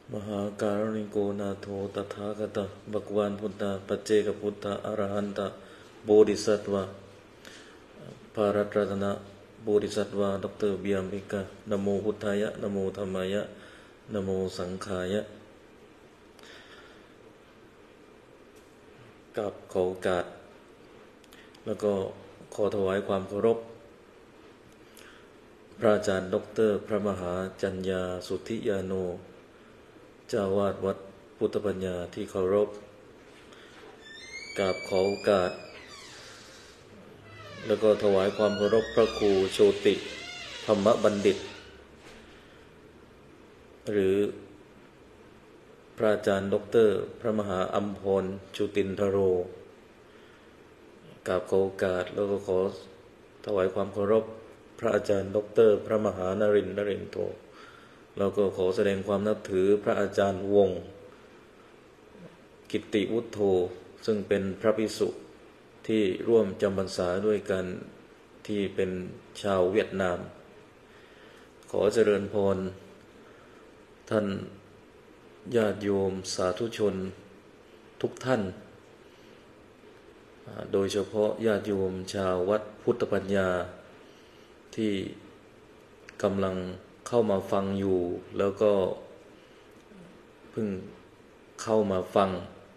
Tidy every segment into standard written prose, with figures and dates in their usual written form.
มหาการุณิโกนาโถตถาคตบักวานพุทธาปัจเจกพุทธาอรหันตะโบธิสัตวะภารัตรัตนะโบธิสัตวะดรเบียมพิกะนะโมพุทธายะนะโมธัมมายะนะโมสังฆายะกับขอโอกาสแล้วก็ขอถวายความเคารพพระอาจารย์ดรพระมหาจัญญาสุทธิยาโนเจ้าวาดวัดพุทธปัญญาที่เคารพกับขอโอกาสแล้วก็ถวายความเคารพพระครูโชติธรรมบัณฑิตหรือพระอาจารย์ดรพระมหาอัมพรจุตินทโรกับขอโอกาสแล้วก็ขอถวายความเคารพพระอาจารย์ดรพระมหานรินทร์นรินทร์โทเราก็ขอแสดงความนับถือพระอาจารย์วงศ์กิตติวุฒโธซึ่งเป็นพระภิกษุที่ร่วมจำพรรษาด้วยกันที่เป็นชาวเวียดนามขอเจริญพรท่านญาติโยมสาธุชนทุกท่านโดยเฉพาะญาติโยมชาววัดพุทธปัญญาที่กำลังเข้ามาฟังอยู่แล้วก็เพิ่งเข้ามาฟัง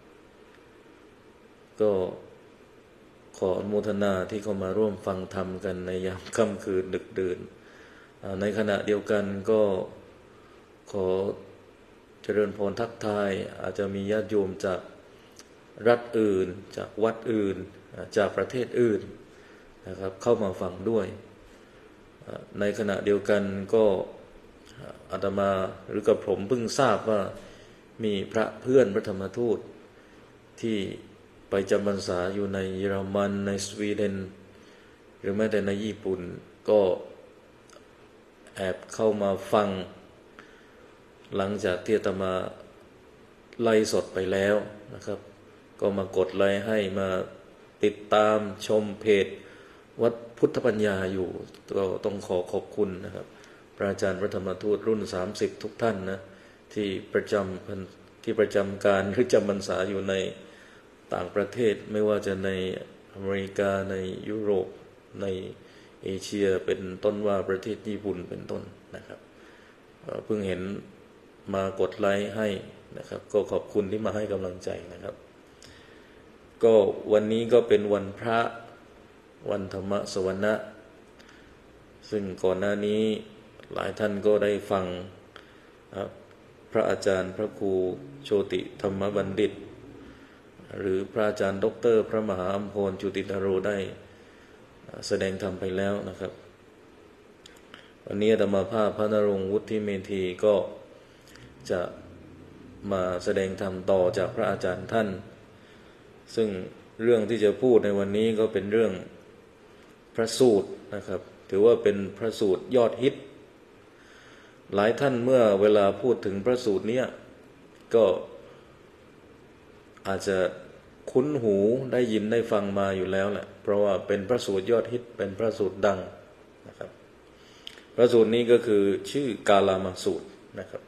ก็ขออนุโมทนาที่เข้ามาร่วมฟังธรรมกันในยามค่ำคืนดึกดื่นในขณะเดียวกันก็ขอเจริญพรทักทายอาจจะมีญาติโยมจากรัฐอื่นจากวัดอื่นจากประเทศอื่นนะครับเข้ามาฟังด้วยในขณะเดียวกันก็อาตมาหรือกับผมเพิ่งทราบว่ามีพระเพื่อนพระธรรมทูตที่ไปจำพรรษาอยู่ในเยอรมันในสวีเดนหรือแม้แต่ในญี่ปุ่นก็แอบเข้ามาฟังหลังจากที่อาตมาไลฟ์สดไปแล้วนะครับก็มากดไลค์ให้มาติดตามชมเพจวัดพุทธปัญญาอยู่ก็ต้องขอขอบคุณนะครับพระอาจารย์พระธรรมทูตรุ่น30ทุกท่านนะที่ประจำการหรือจำพรรษาอยู่ในต่างประเทศไม่ว่าจะในอเมริกาในยุโรปในเอเชียเป็นต้นว่าประเทศญี่ปุ่นเป็นต้นนะครับเพิ่งเห็นมากดไลค์ให้นะครับก็ขอบคุณที่มาให้กำลังใจนะครับก็วันนี้ก็เป็นวันพระวันธรรมสวนะซึ่งก่อนหน้านี้หลายท่านก็ได้ฟังพระอาจารย์พระครูโชติธรรมบัณฑิตหรือพระอาจารย์ดรพระมหาอัมพรจุตินทโรได้แสดงธรรมไปแล้วนะครับวันนี้อาตมาภาพพระนรงค์วุฒิเมธีก็จะมาแสดงธรรมต่อจากพระอาจารย์ท่านซึ่งเรื่องที่จะพูดในวันนี้ก็เป็นเรื่องพระสูตรนะครับถือว่าเป็นพระสูตรยอดฮิตหลายท่านเมื่อเวลาพูดถึงพระสูตรนี้ก็อาจจะคุ้นหูได้ยินได้ฟังมาอยู่แล้วแหละเพราะว่าเป็นพระสูตรยอดฮิตเป็นพระสูตรดังนะครับพระสูตรนี้ก็คือชื่อกาลามสูตรนะครับ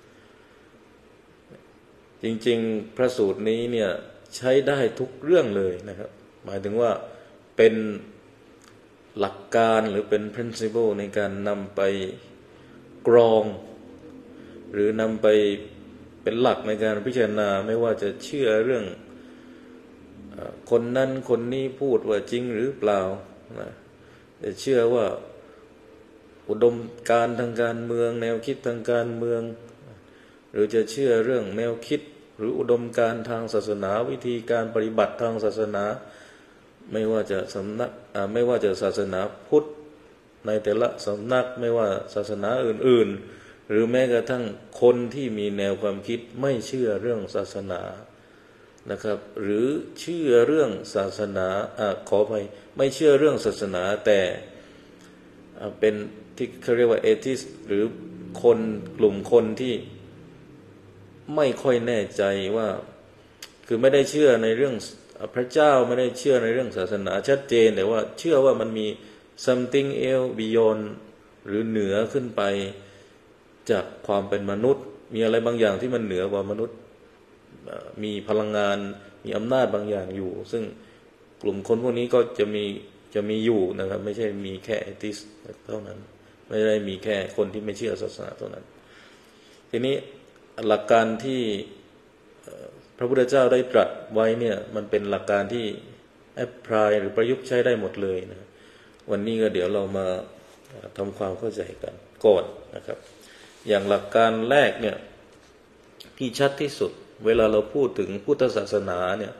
จริงๆพระสูตรนี้เนี่ยใช้ได้ทุกเรื่องเลยนะครับหมายถึงว่าเป็นหลักการหรือเป็น principle ในการนำไปกรองหรือนำไปเป็นหลักในการพิจารณาไม่ว่าจะเชื่อเรื่องคนนั้นคนนี้พูดว่าจริงหรือเปล่าจะเชื่อว่าอุดมการณ์ทางการเมืองแนวคิดทางการเมืองหรือจะเชื่อเรื่องแนวคิดหรืออุดมการณ์ทางศาสนาวิธีการปฏิบัติทางศาสนาไม่ว่าจะศาสนาพุทธในแต่ละสำนักไม่ว่าศาสนาอื่นๆหรือแม้กระทั่งคนที่มีแนวความคิดไม่เชื่อเรื่องศาสนานะครับหรือเชื่อเรื่องศาสนาขออภัยไม่เชื่อเรื่องศาสนาแต่เป็นที่เขาเรียกว่าเอทิสหรือคนกลุ่มคนที่ไม่ค่อยแน่ใจว่าคือไม่ได้เชื่อในเรื่องพระเจ้าไม่ได้เชื่อในเรื่องศาสนาชัดเจนแต่ว่าเชื่อว่ามันมี something else beyond หรือเหนือขึ้นไปจากความเป็นมนุษย์มีอะไรบางอย่างที่มันเหนือกว่ามนุษย์มีพลังงานมีอำนาจบางอย่างอยู่ซึ่งกลุ่มคนพวกนี้ก็จะมีอยู่นะครับไม่ใช่มีแค่เอทิสเท่านั้นไม่ได้มีแค่คนที่ไม่เชื่อศาสนาเท่านั้นทีนี้หลักการที่พระพุทธเจ้าได้ตรัสไว้เนี่ยมันเป็นหลักการที่แอพพลายหรือประยุกต์ใช้ได้หมดเลยนะวันนี้ก็เดี๋ยวเรามาทำความเข้าใจกันก่อนนะครับอย่างหลักการแรกเนี่ยที่ชัดที่สุดเวลาเราพูดถึงพุทธศาสนาเนี่ย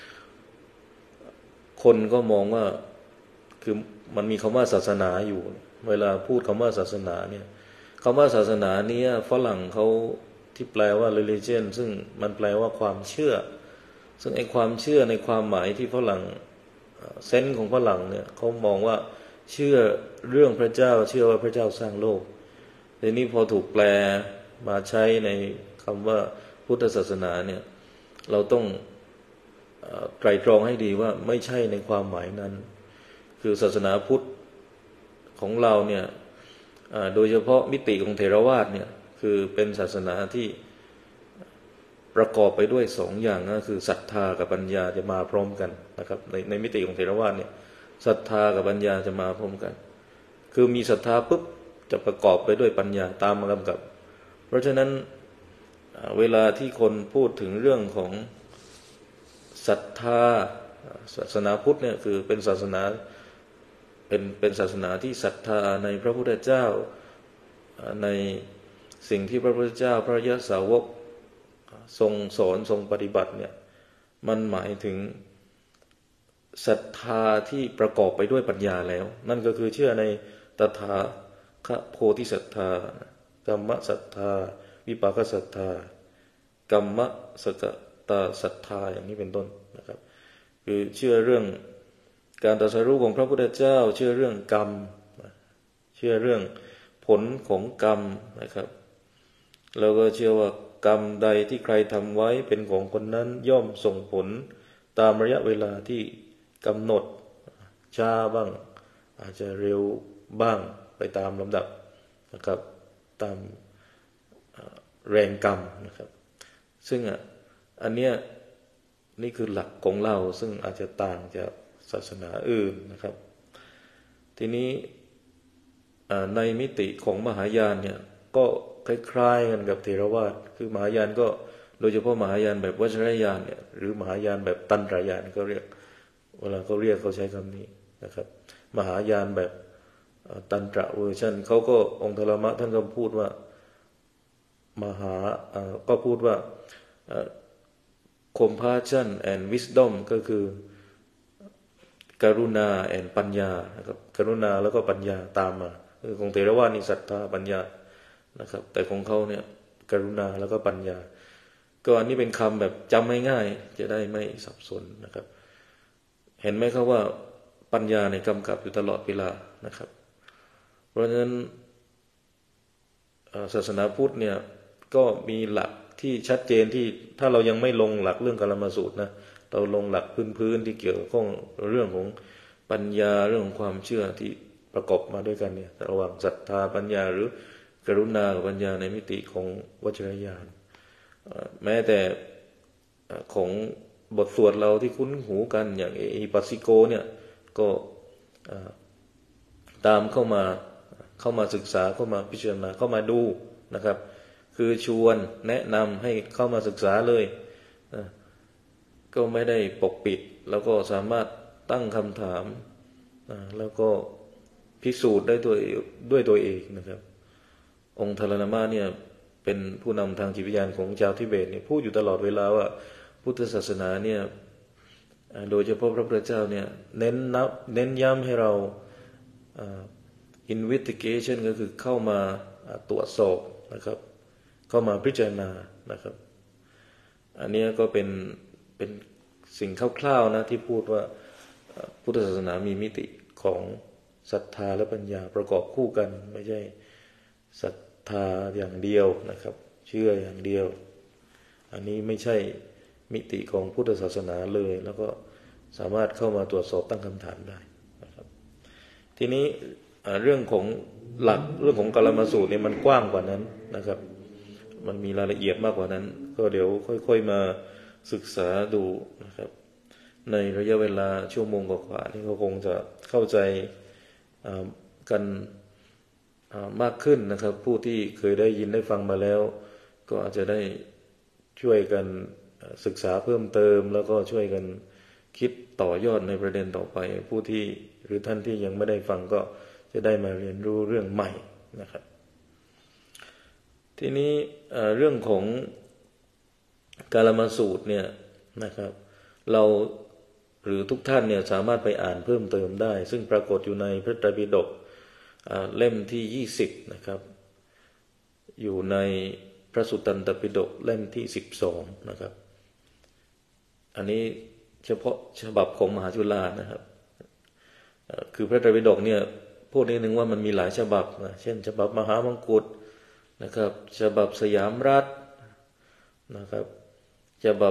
คนก็มองว่าคือมันมีคำว่าศาสนาอยู่เวลาพูดคำว่าศาสนาเนี่ยคำว่าศาสนานี้ฝรั่งเขาที่แปลว่า religion ซึ่งมันแปลว่าความเชื่อซึ่งไอ้ความเชื่อในความหมายที่ฝรั่งเซนส์ของฝรั่งเนี่ยเขามองว่าเชื่อเรื่องพระเจ้าเชื่อว่าพระเจ้าสร้างโลกทีนี้พอถูกแปลมาใช้ในคำว่าพุทธศาสนาเนี่ยเราต้องไตร่ตรองให้ดีว่าไม่ใช่ในความหมายนั้นคือศาสนาพุทธของเราเนี่ยโดยเฉพาะมิติของเถรวาทเนี่ยคือเป็นศาสนาที่ประกอบไปด้วยสองอย่างก็คือศรัทธากับปัญญาจะมาพร้อมกันนะครับในมิติของเถรวาทเนี่ยศรัทธากับปัญญาจะมาพร้อมกันคือมีศรัทธาปุ๊บจะประกอบไปด้วยปัญญาตามมากำกับเพราะฉะนั้นเวลาที่คนพูดถึงเรื่องของศรัทธาศาสนาพุทธเนี่ยคือเป็นศาสนาเป็นศาสนาที่ศรัทธาในพระพุทธเจ้าในสิ่งที่พระพุทธเจ้าพระอริยสาวกทรงสอนทรงปฏิบัติเนี่ยมันหมายถึงศรัทธาที่ประกอบไปด้วยปัญญาแล้วนั่นก็คือเชื่อในตถาคโพธิศรัทธากัมมศรัทธาวิปากศรัทธากัมมสกตาศรัทธาอย่างนี้เป็นต้นนะครับคือเชื่อเรื่องการตรัสรู้ของพระพุทธเจ้าเชื่อเรื่องกรรมเชื่อเรื่องผลของกรรมนะครับแล้วก็เชื่อว่ากรรมใดที่ใครทำไว้เป็นของคนนั้นย่อมส่งผลตามระยะเวลาที่กำหนดช้าบ้างอาจจะเร็วบ้างไปตามลำดับนะครับตามแรงกรรมนะครับซึ่งอันเนี้ยนี่คือหลักของเราซึ่งอาจจะต่างจากศาสนาอื่นนะครับทีนี้ในมิติของมหายานเนี่ยก็คล้ายๆกันกับเถรวาทคือมหายานก็โดยเฉพาะมหายานแบบวัชรยานเนี่ยหรือมหายานแบบตันตรยานก็เรียกเวลาเขาเรียกเขาใช้คำนี้นะครับมหายานแบบตันตระเวอร์ชันเขาก็องค์ธรรมะท่านก็พูดว่ามหาก็พูดว่า compassion and wisdom ก็คือกรุณา and ปัญญานะครับกรุณาแล้วก็ปัญญาตามมาคือของเถรวาทนี่ศรัทธาปัญญานะครับแต่ของเขาเนี่ยกรุณาแล้วก็ปัญญาก็อันนี้เป็นคำแบบจำง่ายๆจะได้ไม่สับสนนะครับเห็นไหมครับว่าปัญญาในกำกับอยู่ตลอดเวลานะครับเพราะฉะนั้นศาสนาพุทธเนี่ยก็มีหลักที่ชัดเจนที่ถ้าเรายังไม่ลงหลักเรื่องกาลมสูตรนะเราลงหลักพื้นๆที่เกี่ยวข้องเรื่องของปัญญาเรื่องของความเชื่อที่ประกอบมาด้วยกันเนี่ยระหว่างศรัทธาปัญญาหรือกรุณากับปัญญาในมิติของวัจรญาณแม้แต่ของบทสวดเราที่คุ้นหูกันอย่างอิปัสสิโกเนี่ยก็ตามเข้ามาศึกษาเข้ามาพิจารณาเข้ามาดูนะครับคือชวนแนะนำให้เข้ามาศึกษาเลยก็ไม่ได้ปกปิดแล้วก็สามารถตั้งคำถามแล้วก็พิสูจน์ได้ด้วยตัวเองนะครับองค์ทรณมะเนี่ยเป็นผู้นำทางจิตวิญญาณของชาวทิเบตเนี่ยพูดอยู่ตลอดเวลาว่าพุทธศาสนาเนี่ยโดยเฉพาะพระพุทธเจ้าเนี่ยเน้นย้ำให้เราinvestigation ก็คือเข้ามาตรวจสอบนะครับเข้ามาพิจารณานะครับอันนี้ก็เป็นสิ่งคร่าวๆนะที่พูดว่าพุทธศาสนามีมิติของศรัทธาและปัญญาประกอบคู่กันไม่ใช่ศรัทธาอย่างเดียวนะครับเชื่ออย่างเดียวอันนี้ไม่ใช่มิติของพุทธศาสนาเลยแล้วก็สามารถเข้ามาตรวจสอบตั้งคำถามได้นะครับทีนี้เรื่องของหลักเรื่องของกาลมสูตรเนี่ยมันกว้างกว่านั้นนะครับมันมีรายละเอียดมากกว่านั้นก็เดี๋ยวค่อยๆมาศึกษาดูนะครับในระยะเวลาชั่วโมงกว่าๆนี่ก็คงจะเข้าใจกันมากขึ้นนะครับผู้ที่เคยได้ยินได้ฟังมาแล้วก็อาจจะได้ช่วยกันศึกษาเพิ่มเติมแล้วก็ช่วยกันคิดต่อยอดในประเด็นต่อไปผู้ที่หรือท่านที่ยังไม่ได้ฟังก็จะได้มาเรียนรู้เรื่องใหม่นะครับทีนี้เรื่องของกาลมาสูตรเนี่ยนะครับเราหรือทุกท่านเนี่ยสามารถไปอ่านเพิ่มเติมได้ซึ่งปรากฏอยู่ในพระไตรปิฎกเล่มที่20นะครับอยู่ในพระสุตตันตปิฎกเล่มที่12นะครับอันนี้เฉพาะฉบับของมหาจุฬานะครับคือพระไตรปิฎกเนี่ยพูดนิดนึงว่ามันมีหลายฉบับนะเช่นฉบับมหามงกุฎนะครับฉบับสยามรัฐนะครับฉบั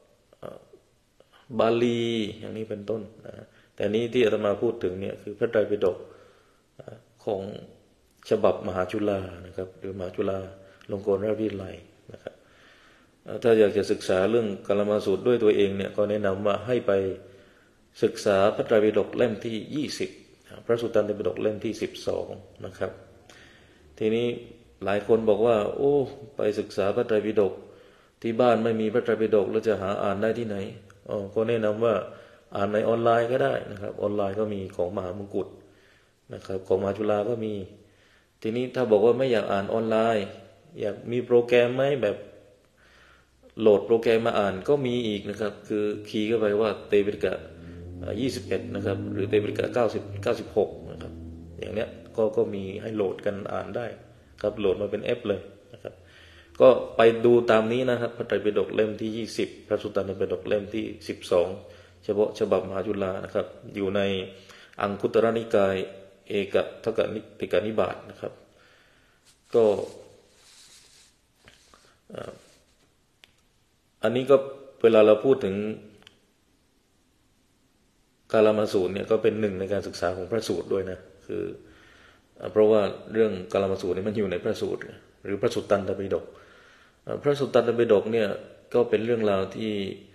บบาลีอย่างนี้เป็นต้นนะแต่นี้ที่อาตมาพูดถึงเนี่ยคือพระไตรปิฎกของฉบับมหาจุฬานะครับหรือมหาจุฬาลงกรณราชวิทยาลัยนะครับถ้าอยากจะศึกษาเรื่องกาลมาสูตรด้วยตัวเองเนี่ยก็แนะนำว่าให้ไปศึกษาพระไตรปิฎกเล่มที่20พระสุตตันตปิฎกเล่มที่12นะครับทีนี้หลายคนบอกว่าโอ้ไปศึกษาพระไตรปิฎกที่บ้านไม่มีพระไตรปิฎกแล้วจะหาอ่านได้ที่ไหนก็แนะนำว่าอ่านในออนไลน์ก็ได้นะครับออนไลน์ก็มีของมหามงกุฎนะครับของมหาจุฬาก็มีทีนี้ถ้าบอกว่าไม่อยากอ่านออนไลน์อยากมีโปรแกรมไหมแบบโหลดโปรแกรมมาอ่านก็มีอีกนะครับคือคีย์เข้าไปว่าเตปิฎก21นะครับหรือเตปิฎก96นะครับอย่างเนี้ยก็มีให้โหลดกันอ่านได้ครับโหลดมาเป็นแอปเลยนะครับก็ไปดูตามนี้นะครับพระไตรปิฎกเล่มที่20พระสุตตันตปิฎกเล่มที่12เฉพาะฉบับมหาจุฬานะครับอยู่ในอังคุตตรนิกายเอกทักกติกนิบาตนะครับก็อันนี้ก็เวลาเราพูดถึงกาลมาสูตรเนี่ยก็เป็นหนึ่งในการศึกษาของพระสูตรด้วยนะคือเพราะว่าเรื่องกาลมาสูตรนี่มันอยู่ในพระสูตรหรือพระสุตตันตปิฎกพระสุตตันตปิฎกเนี่ยก็เป็นเรื่องราวที่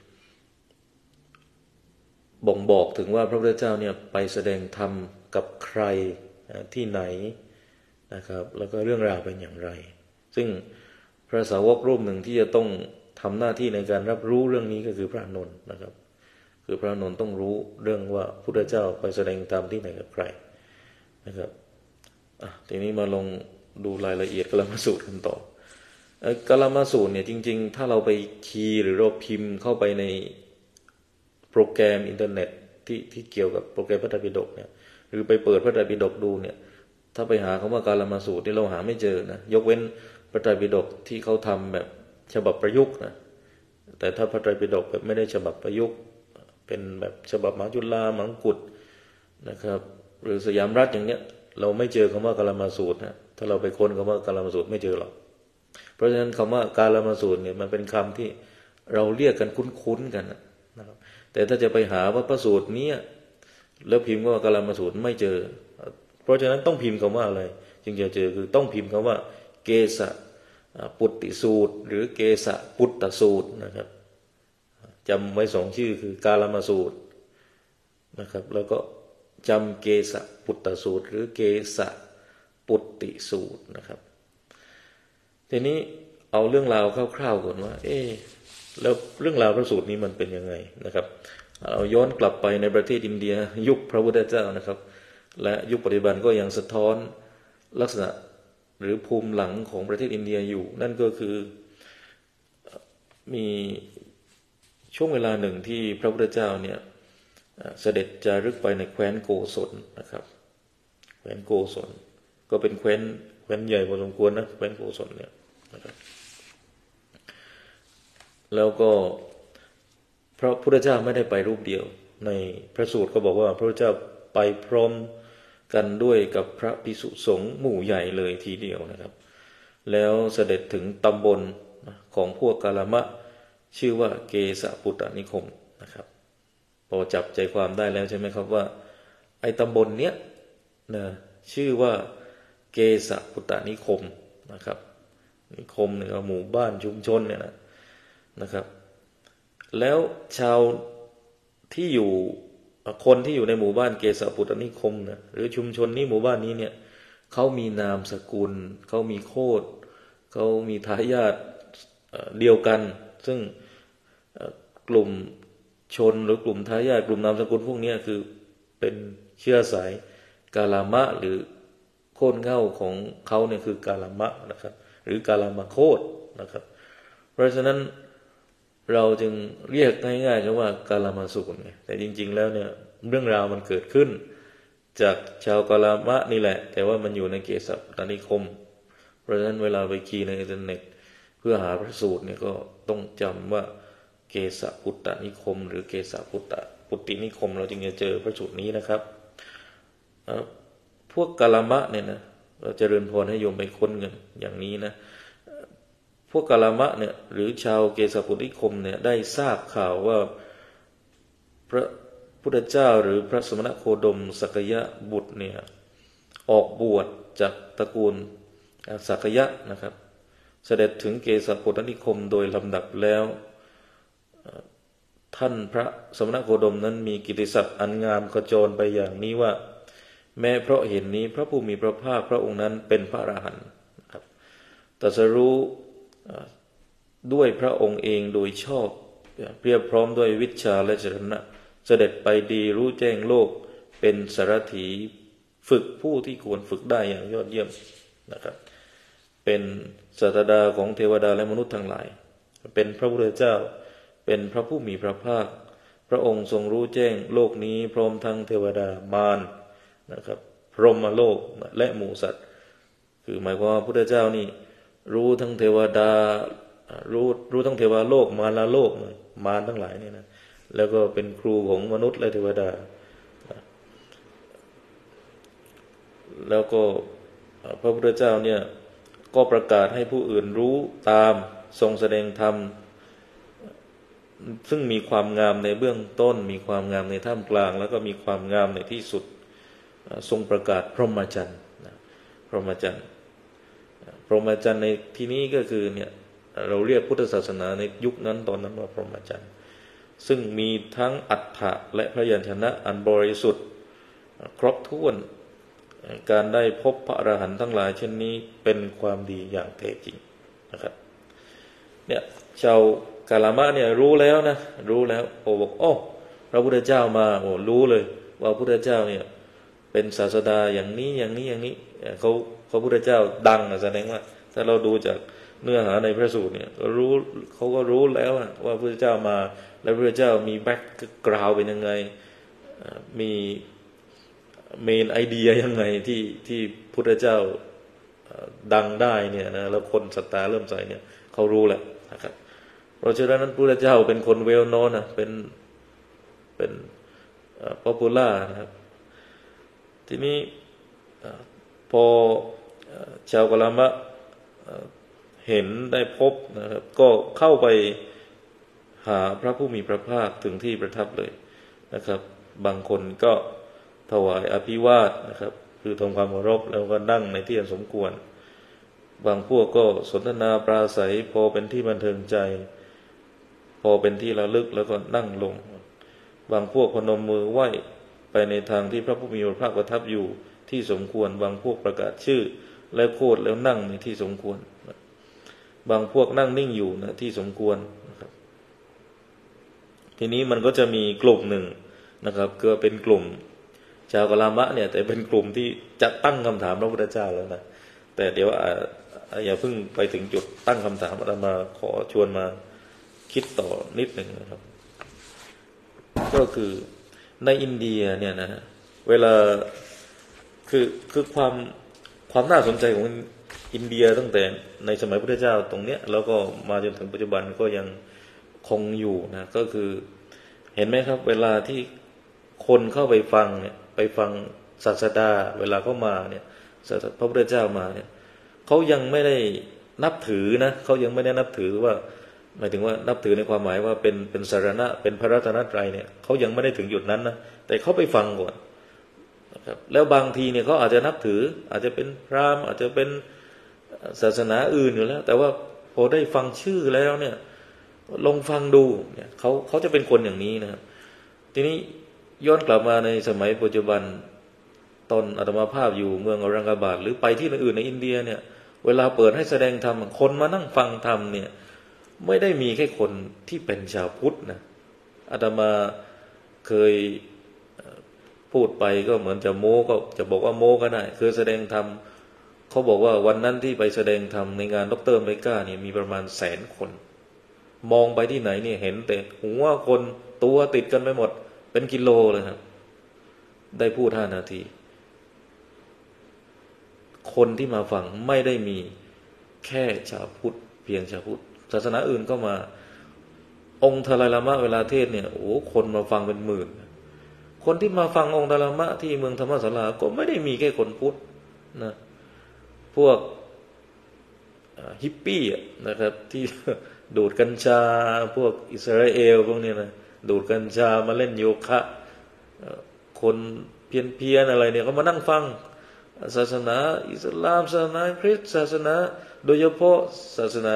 บ่งบอกถึงว่าพระพุทธเจ้าเนี่ยไปแสดงธรรมกับใครที่ไหนนะครับแล้วก็เรื่องราวเป็นอย่างไรซึ่งพระสาวกรูปหนึ่งที่จะต้องทำหน้าที่ในการรับรู้เรื่องนี้ก็คือพระอานนท์นะครับคือพระอานนท์ต้องรู้เรื่องว่าพระพุทธเจ้าไปแสดงธรรมที่ไหนกับใครนะครับทีนี้มาลองดูรายละเอียดกาลมาสูตรกันต่อกาลมาสูตรเนี่ยจริงๆถ้าเราไปคีย์หรือเราพิมพ์เข้าไปในโปรแกรมอินเทอร์เน็ตที่เกี่ยวกับโปรแกรมพระไตรปิฎกเนี่ยหรือไปเปิดพระไตรปิฎกดูเนี่ยถ้าไปหาคำว่ากาลมาสูตรที่เราหาไม่เจอนะยกเว้นพระไตรปิฎกที่เขาทำแบบฉบับประยุกต์นะแต่ถ้าพระไตรปิฎกแบบไม่ได้ฉบับประยุกต์เป็นแบบฉบับมหาจุฬามหามงกุฎนะครับหรือสยามรัฐอย่างเนี้ยเราไม่เจอคำว่ากาลมาสูตรนะถ้าเราไปค้นคำว่ากาลมาสูตรไม่เจอหรอกเพราะฉะนั้นคำว่ากาลมาสูตรเนี่ยมันเป็นคำที่เราเรียกกันคุ้นๆกันนะครับแต่ถ้าจะไปหาว่าพระสูตรนี้แล้วพิมพ์ว่ากาลมาสูตรไม่เจอเพราะฉะนั้นต้องพิมพ์คำว่าอะไรจึงจะเจอคือต้องพิมพ์คำว่าเกสะปุตติสูตรหรือเกสะปุตตสูตรนะครับจำไว้2ชื่อคือกาลมาสูตรนะครับแล้วก็จำเกสะปุตตสูตรหรือเกสะปุตติสูตรนะครับทีนี้เอาเรื่องราวคร่าวๆก่อนว่าแล้วเรื่องราวพระสูตรนี้มันเป็นยังไงนะครับเราย้อนกลับไปในประเทศอินเดียยุคพระพุทธเจ้านะครับและยุคปัจจุบันก็ยังสะท้อนลักษณะหรือภูมิหลังของประเทศอินเดียอยู่นั่นก็คือมีช่วงเวลาหนึ่งที่พระพุทธเจ้าเนี่ยเสด็จจารึกไปในแคว้นโกศลนะครับแคว้นโกศลก็เป็นแคว้นใหญ่พอสมควรนะแคว้นโกศลเนี่ยนะครับแล้วก็พระพุทธเจ้าไม่ได้ไปรูปเดียวในพระสูตรก็บอกว่าพระพุทธเจ้าไปพร้อมกันด้วยกับพระภิกษุสงฆ์หมู่ใหญ่เลยทีเดียวนะครับแล้วเสด็จถึงตำบลของพวกกาลมะชื่อว่าเกสะปุตตนิคมนะครับพอจับใจความได้แล้วใช่ไหมครับว่าไอ้ตำบลเนี้ยนะชื่อว่าเกสะปุตตนิคมนะครับนิคมเนี่ยหมู่บ้านชุมชนเนี่ยนะครับแล้วชาวที่อยู่คนที่อยู่ในหมู่บ้านเกษปุตตนิคมนะหรือชุมชนนี้หมู่บ้านนี้เนี่ยเขามีนามสกุลเขามีโคตรเขามีทายาทเดียวกันซึ่งกลุ่มชนหรือกลุ่มทายาทกลุ่มนามสกุลพวกนี้คือเป็นเชื้อสายกาลามะหรือโค่นเง่าของเขาเนี่ยคือกาลามะนะครับหรือกาลามะโคตรนะครับเพราะฉะนั้นเราจึงเรียกง่ายๆกันว่ากาลามาสูตรไงแต่จริงๆแล้วเนี่ยเรื่องราวมันเกิดขึ้นจากชาวกาลามะนี่แหละแต่ว่ามันอยู่ในเกษปุตตนิคมเพราะฉะนั้นเวลาไปคีย์ในอินเทอร์เน็ตเพื่อหาพระสูตรเนี่ยก็ต้องจำว่าเกษปุตตนิคมหรือเกษปุตตินิคมเราจึงจะเจอพระสูตรนี้นะครับพวกกาลามะเนี่ยนะเราจะเริญพรให้โยมไปค้นกันอย่างนี้นะพวกกาลามะเนี่ยหรือชาวเกษปุตตินิคมเนี่ยได้ทราบข่าวว่าพระพุทธเจ้าหรือพระสมณโคดมสักยะบุตรเนี่ยออกบวชจากตระกูลสักยะนะครับเสด็จถึงเกษปุตตนิคมโดยลำดับแล้วท่านพระสมณโคดมนั้นมีกิตติศัพท์อันงามขจรไปอย่างนี้ว่าแม้เพราะเห็นนี้พระผู้มีพระภาคพระองค์นั้นเป็นพระอรหันต์ครับตรัสรู้ด้วยพระองค์เองโดยชอบเพียบพร้อมด้วยวิชชาและจรณะเสด็จไปดีรู้แจ้งโลกเป็นสารถีฝึกผู้ที่ควรฝึกได้อย่างยอดเยี่ยมนะครับเป็นศาสดาของเทวดาและมนุษย์ทั้งหลายเป็นพระพุทธเจ้าเป็นพระผู้มีพระภาคพระองค์ทรงรู้แจ้งโลกนี้พร้อมทั้งเทวดามารนะครับพรหมโลกและหมู่สัตว์คือหมายความว่าพระพุทธเจ้านี่รู้ทั้งเทวดารู้ทั้งเทวโลกมารโลกมารทั้งหลายเนี่ยนะแล้วก็เป็นครูของมนุษย์และเทวดาแล้วก็พระพุทธเจ้าเนี่ยก็ประกาศให้ผู้อื่นรู้ตามทรงแสดงธรรมซึ่งมีความงามในเบื้องต้นมีความงามในท่ามกลางแล้วก็มีความงามในที่สุดทรงประกาศพรหมจรรย์พรหมจรรย์พรหมจรรย์ในที่นี้ก็คือเนี่ยเราเรียกพุทธศาสนาในยุคนั้นตอนนั้นว่าพรหมจรรย์ซึ่งมีทั้งอัฏฐะและพยัญชนะอันบริสุทธิ์ครบถ้วนการได้พบพระอรหันต์ทั้งหลายเช่นนี้เป็นความดีอย่างแท้จริงนะครับเนี่ยชาวกาลามะเนี่ยรู้แล้วนะรู้แล้วโอ้บอกโอ้พระพุทธเจ้ามาโอ้รู้เลยว่าพระพุทธเจ้าเนี่ยเป็นศาสดาอย่างนี้อย่างนี้อย่างนี้เขาพระพุทธเจ้าดังแสดงว่าถ้าเราดูจากเนื้อหาในพระสูตรเนี่ยรู้เขาก็รู้แล้วว่าพระพุทธเจ้ามาแล้วพระพุทธเจ้ามีแบ็คกราวด์เป็นยังไงมีเมนไอเดียยังไงที่พุทธเจ้าดังได้เนี่ยนะแล้วคนศรัทธาเริ่มใส่เนี่ยเขารู้แหละนะครับเพราะฉะนั้นพุทธเจ้าเป็นคนเวลโนนนะเป็นป๊อปปูล่านะครับทีนี้พอชาวกะลามะเห็นได้พบนะครับก็เข้าไปหาพระผู้มีพระภาคถึงที่ประทับเลยนะครับบางคนก็ถวายอภิวาทนะครับคือทำความเคารพแล้วก็นั่งในที่อันสมควรบางพวกก็สนทนาปราศัยพอเป็นที่บันเทิงใจพอเป็นที่ระลึกแล้วก็นั่งลงบางพวกพนมมือไหว้ไปในทางที่พระผู้มีพระภาคประทับอยู่ที่สมควรบางพวกประกาศชื่อและโคดแล้วนั่งในที่สมควรบางพวกนั่งนิ่งอยู่นะที่สมควรนะครับทีนี้มันก็จะมีกลุ่มหนึ่งนะครับก็เป็นกลุ่มชาวกะลามะเนี่ยแต่เป็นกลุ่มที่จะตั้งคำถามพระพุทธเจ้าแล้วนะแต่เดี๋ยวอย่าเพิ่งไปถึงจุดตั้งคำถามอาตมาขอชวนมาคิดต่อนิดหนึ่งนะครับก็คือในอินเดียเนี่ยนะเวลาคือความน่าสนใจของอินเดียตั้งแต่ในสมัยพุทธเจ้าตรงเนี้ยแล้วก็มาจนถึงปัจจุบันก็ยังคงอยู่นะก็คือเห็นไหมครับเวลาที่คนเข้าไปฟังเนี่ยไปฟังศาสดาเวลาเขามาเนี่ยพระพุทธเจ้ามาเนี่ยเขายังไม่ได้นับถือนะเขายังไม่ได้นับถือว่าหมายถึงว่านับถือในความหมายว่าเป็นสารณะเป็นพระรัตนตรัยเนี่ยเขายังไม่ได้ถึงจุดนั้นนะแต่เขาไปฟังก่อนนะครับแล้วบางทีเนี่ยเขาอาจจะนับถืออาจจะเป็นพราหมณ์อาจจะเป็นศาสนาอื่นอยู่แล้วแต่ว่าพอได้ฟังชื่อแล้วเนี่ยลองฟังดูเนี่ยเขาจะเป็นคนอย่างนี้นะครับทีนี้ย้อนกลับมาในสมัยปัจจุบันตอนอาตมาภาพอยู่เมืองออรังกาบาดหรือไปที่อื่นในอินเดียเนี่ยเวลาเปิดให้แสดงธรรมคนมานั่งฟังธรรมเนี่ยไม่ได้มีแค่คนที่เป็นชาวพุทธนะอาตมาเคยพูดไปก็เหมือนจะโม้ก็จะบอกว่าโม้ก็ได้คือแสดงธรรมเขาบอกว่าวันนั้นที่ไปแสดงธรรมในงานดร.เมกาเนี่ยมีประมาณ100,000 คนมองไปที่ไหนเนี่ยเห็นแต่หัวคนตัวติดกันไปหมดเป็นกิโลเลยครับได้พูด5 นาทีคนที่มาฟังไม่ได้มีแค่ชาวพุทธเพียงชาวพุทธศาสนาอื่นก็มาองค์ทาลายลามะเวลาเทศเนี่ยโอ้คนมาฟังเป็นหมื่นคนที่มาฟังองค์ทาลายลามะที่เมืองธรรมศาลาก็ไม่ได้มีแค่คนพุทธนะพวกฮิปปี้นะครับที่ดูดกัญชาพวกอิสราเอลพวกนี้นะดูดกัญชามาเล่นโยคะคนเพี้ยนอะไรเนี่ยก็มานั่งฟังศาสนาอิสลามศาสนาคริสต์ศาสนาโดยเฉพาะศาสนา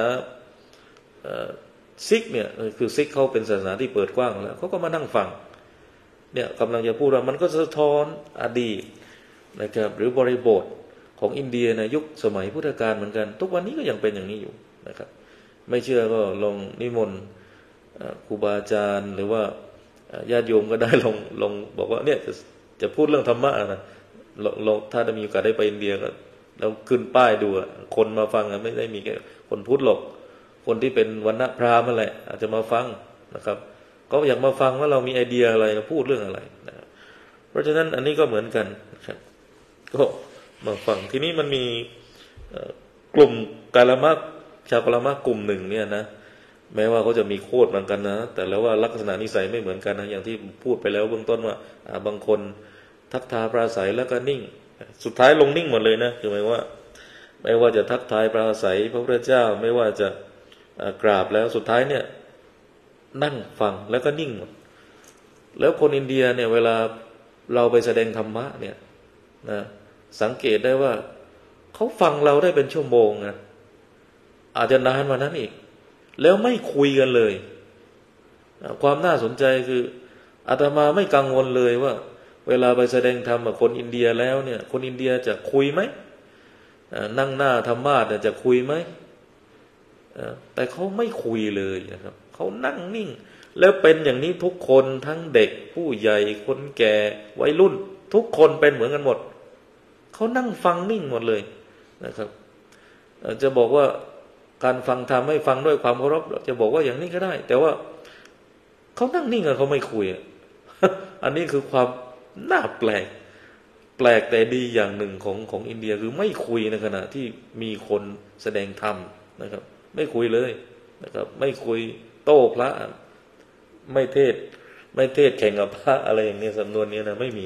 ซิกเนี่ยคือซิกเขาเป็นศาสนาที่เปิดกว้างแล้วเขาก็มานั่งฟังเนี่ยกำลังจะพูดว่ามันก็สะท้อนอดีตนะครับหรือบริบทของอินเดียในยุคสมัยพุทธกาลเหมือนกันทุกวันนี้ก็ยังเป็นอย่างนี้อยู่นะครับไม่เชื่อก็ลองนิมนต์ครูบาอาจารย์หรือว่าญาติโยมก็ได้ลองบอกว่าเนี่ยจะพูดเรื่องธรรมะนะลองถ้าจะมีโอกาสได้ไปอินเดียก็เราขึ้นป้ายดูคนมาฟังไม่ได้มีแค่คนพุทธหรอกคนที่เป็นวรรณพราหมณ์นั่นแหละอาจจะมาฟังนะครับก็อยากมาฟังว่าเรามีไอเดียอะไรเราพูดเรื่องอะไรนะเพราะฉะนั้นอันนี้ก็เหมือนกันนะครับก็มาฟังทีนี้มันมีกลุ่มกาลามะชาวกาลามะกลุ่มหนึ่งเนี่ยนะแม้ว่าเขาจะมีโคตรเหมือนกันนะแต่แล้วว่าลักษณะนิสัยไม่เหมือนกันนะอย่างที่พูดไปแล้วเบื้องต้นว่าบางคนทักทายปราศัยแล้วก็นิ่งสุดท้ายลงนิ่งหมดเลยนะคือหมายว่าไม่ว่าจะทักทายปราศัยพระพุทธเจ้าไม่ว่าจะกราบแล้วสุดท้ายเนี่ยนั่งฟังแล้วก็นิ่งหมดแล้วคนอินเดียเนี่ยเวลาเราไปแสดงธรรมะเนี่ยนะสังเกตได้ว่าเขาฟังเราได้เป็นชั่วโมงนะอาจจะนานกว่านั้นอีกแล้วไม่คุยกันเลยความน่าสนใจคืออาตมาไม่กังวลเลยว่าเวลาไปแสดงธรรมกับคนอินเดียแล้วเนี่ยคนอินเดียจะคุยไหมนั่งหน้าธรรมาสน์จะคุยไหมแต่เขาไม่คุยเลยนะครับเขานั่งนิ่งแล้วเป็นอย่างนี้ทุกคนทั้งเด็กผู้ใหญ่คนแก่วัยรุ่นทุกคนเป็นเหมือนกันหมดเขานั่งฟังนิ่งหมดเลยนะครับจะบอกว่าการฟังธรรมให้ฟังด้วยความเคารพจะบอกว่าอย่างนี้ก็ได้แต่ว่าเขานั่งนิ่งเขาไม่คุย อันนี้คือความน่าแปลกแต่ดีอย่างหนึ่งของอินเดียคือไม่คุยในขณะที่มีคนแสดงธรรมนะครับไม่คุยเลยนะครับไม่คุยโต้พระไม่เทศแข่งกับพระอะไรอย่างนี้สำนวนนี้นะไม่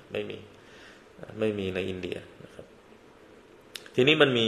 มีในอินเดียนะครับทีนี้มันมี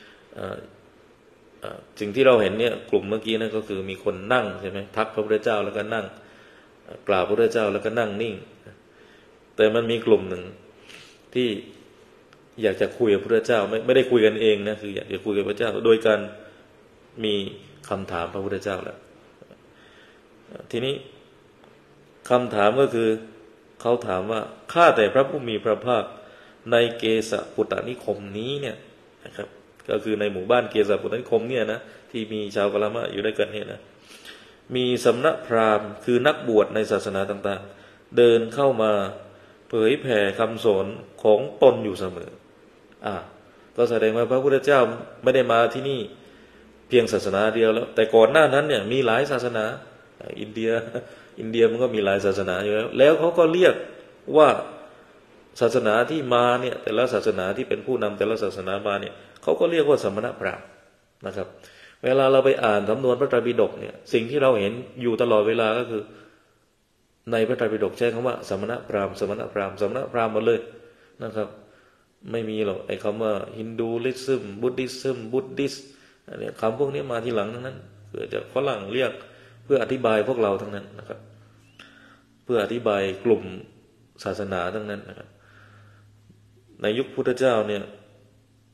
สิ่งที่เราเห็นเนี่ยกลุ่มเมื่อกี้นั่นก็คือมีคนนั่งใช่ไหมทักพระพุทธเจ้าแล้วก็นั่งกราบพระพุทธเจ้าแล้วก็นั่งนิ่งแต่มันมีกลุ่มหนึ่งที่อยากจะคุยกับพระพุทธเจ้าไม่ได้คุยกันเองนะคืออยากจะคุยกับพระเจ้าโดยการมีคำถามพระพุทธเจ้าแล้วทีนี้คำถามก็คือเขาถามว่าข้าแต่พระผู้มีพระภาคในเกสปุตตนิคมนี้เนี่ยนะครับก็คือในหมู่บ้านเกสปุตตนิคมเนี่ยนะที่มีชาวกะลามะอยู่ด้วยกันเนี่ยนะมีสำนักพราหมณ์คือนักบวชในศาสนาต่างๆเดินเข้ามาเผยแผ่คำสอนของตนอยู่เสมอก็แสดงว่าพระพุทธเจ้าไม่ได้มาที่นี่เพียงศาสนาเดียวแล้วแต่ก่อนหน้านั้นเนี่ยมีหลายศาสนาอินเดียมันก็มีหลายศาสนาอยู่แล้วเขาก็เรียกว่าศาสนาที่มาเนี่ยแต่ละศาสนาที่เป็นผู้นำแต่ละศาสนามาเนี่ยเขาก็เรียกว่าสมณพราหมณ์นะครับเวลาเราไปอ่านสำนวนพระไตรปิฎกเนี่ยสิ่งที่เราเห็นอยู่ตลอดเวลาก็คือในพระไตรปิฎกใช้คำว่าสมณพราหมณ์สมณพราหมณ์สมณพราหมณ์หมดเลยนะครับไม่มีหรอกไอ้คำว่าฮินดูลิซึมบุดดิสเนี่ยคำพวกนี้มาทีหลังทั้งนั้นเพื่อจะฝรั่งเรียกเพื่ออธิบายพวกเราทั้งนั้นนะครับเพื่ออธิบายกลุ่มศาสนาทั้งนั้นนะครับในยุคพุทธเจ้าเนี่ย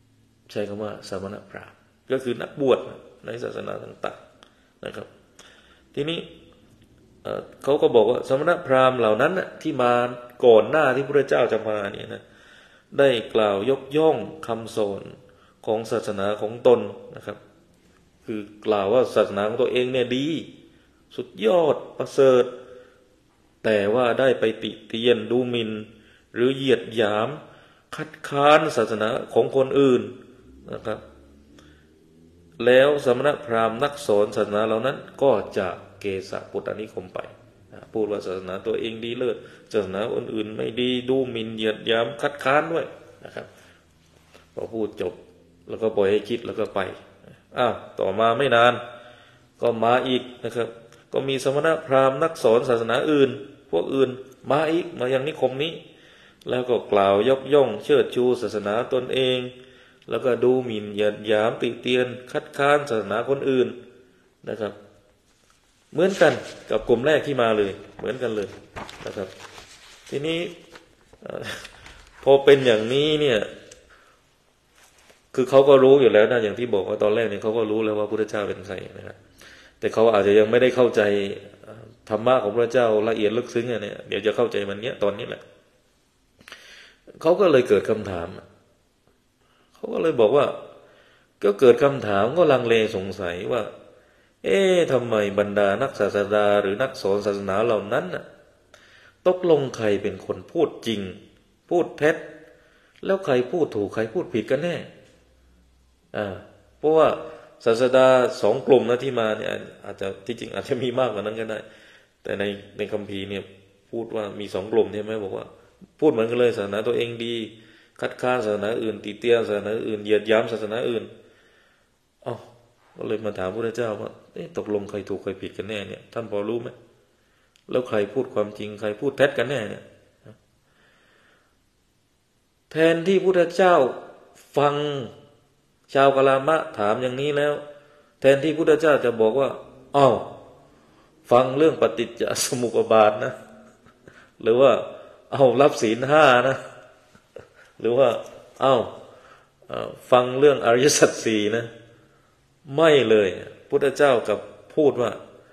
ใช้คำว่าสมณพราหมณ์ก็คือนักบวชในศาสนาต่างๆนะครับทีนี้เขาก็บอกว่าสมณพราหมณ์เหล่านั้นที่มาก่อนหน้าที่พระเจ้าจะมาเนี่ยนะได้กล่าวยกย่องคำสอนของศาสนาของตนนะครับคือกล่าวว่าศาสนาของตัวเองเนี่ยดีสุดยอดประเสริฐแต่ว่าได้ไปติเตียนดูหมิ่นหรือเหยียดหยามคัดค้านศาสนาของคนอื่นนะครับแล้วสมณพราหมณ์นักสอนศาสนาเหล่านั้นก็จะเกสะปุตตนิคมไปพูดว่าศาสนาตัวเองดีเลิศศาสนาอื่นๆไม่ดีดูหมิ่นเหยียดหยามคัดค้านด้วยนะครับพอพูดจบแล้วก็ปล่อยให้คิดแล้วก็ไปต่อมาไม่นานก็มาอีกนะครับก็มีสมณพราหมณ์นักสอนศาสนาอื่นพวกอื่นมาอีกมายังนิคมนี้แล้วก็กล่าวยกย่องเชิดชูศาสนาตนเองแล้วก็ดูหมิ่นเหยียดหยามติเตียนคัดค้านศาสนาคนอื่นนะครับเหมือนกันกับกลุ่มแรกที่มาเลยเหมือนกันเลยนะครับทีนี้พอเป็นอย่างนี้เนี่ยคือเขาก็รู้อยู่แล้วนะอย่างที่บอกว่าตอนแรกเนี่ยเขาก็รู้แล้วว่าพระพุทธเจ้าเป็นใครนะครับแต่เขาอาจจะยังไม่ได้เข้าใจธรรมะของพระเจ้าละเอียดลึกซึ้งเนี่ยเดี๋ยวจะเข้าใจมันเนี้ยตอนนี้แหละเขาก็เลยเกิดคำถามเขาก็เลยบอกว่าก็เกิดคำถามก็ลังเลสงสัยว่าทำไมบรรดานักศาสดาหรือนักสอนศาสนาเหล่านั้นตกลงใครเป็นคนพูดจริงพูดเท็จแล้วใครพูดถูกใครพูดผิดกันแน่เพราะว่าศาสดาสองกลุ่มนะที่มาเนี่ยอาจจะที่จริงอาจจะมีมากกว่านั้นก็ได้แต่ในคัมภีร์เนี่ยพูดว่ามีสองกลุ่มใช่ไหมบอกว่าพูดเหมือนกันเลยศาสนาตัวเองดีคัดค้านศาสนาอื่นติเตียนศาสนาอื่นเหยียดหยามศาสนาอื่นก็เลยมาถามพระพุทธเจ้าว่าตกลงใครถูกใครผิดกันแน่เนี่ยท่านพอรู้ไหมแล้วใครพูดความจริงใครพูดเท็จกันแน่เนี่ยแทนที่พระพุทธเจ้าฟังชาวกลามะถามอย่างนี้แล้วแทนที่พระพุทธเจ้าจะบอกว่าฟังเรื่องปฏิจจสมุปบาทนะหรือว่ารับศีลห้านะหรือว่าฟังเรื่องอริยสัจสี่นะไม่เลยพุทธเจ้ากับพูดว่า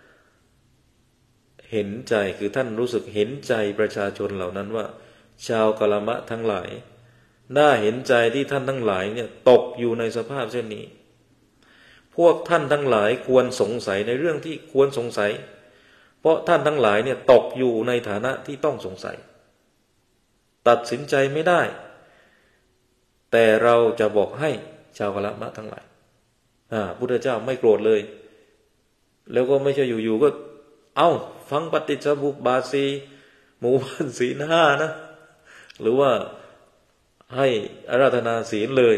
เห็นใจคือท่านรู้สึกเห็นใจประชาชนเหล่านั้นว่าชาวกลามะทั้งหลายน่าเห็นใจที่ท่านทั้งหลายเนี่ยตกอยู่ในสภาพเช่นนี้พวกท่านทั้งหลายควรสงสัยในเรื่องที่ควรสงสัยเพราะท่านทั้งหลายเนี่ยตกอยู่ในฐานะที่ต้องสงสัยตัดสินใจไม่ได้แต่เราจะบอกให้ชาวกลามะทั้งหลายพุทธเจ้าไม่โกรธเลยแล้วก็ไม่ใช่อยู่ๆก็ฟังปฏิจจสมุปบาทสี่หมู่บ้านศีลห้านะหรือว่าให้อาราธนาศีลเลย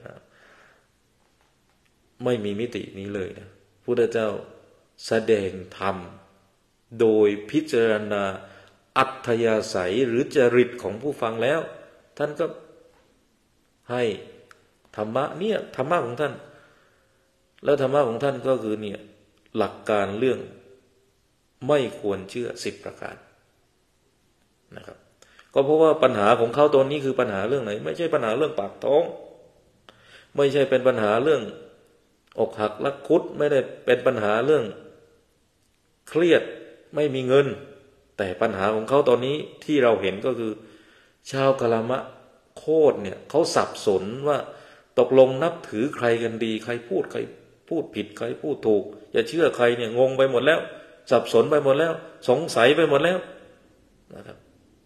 ไม่มีมิตินี้เลยนะพุทธเจ้าแสดงธรรมโดยพิจารณาอัธยาศัยหรือจริตของผู้ฟังแล้วท่านก็ให้ธรรมะเนี่ยธรรมะของท่านแล้วธรรมะของท่านก็คือเนี่ยหลักการเรื่องไม่ควรเชื่อ10ประการนะครับก็เพราะว่าปัญหาของเขาตอนนี้คือปัญหาเรื่องไหนไม่ใช่ปัญหาเรื่องปากท้องไม่ใช่เป็นปัญหาเรื่องอกหักรักคุดไม่ได้เป็นปัญหาเรื่องเครียดไม่มีเงินแต่ปัญหาของเขาตอนนี้ที่เราเห็นก็คือชาวกะลามะโคตรเนี่ยเขาสับสนว่าตกลงนับถือใครกันดีใครพูดผิดใครพูดถูกอย่าเชื่อใครเนี่ยงงไปหมดแล้วสับสนไปหมดแล้วสงสัยไปหมดแล้วนะครับ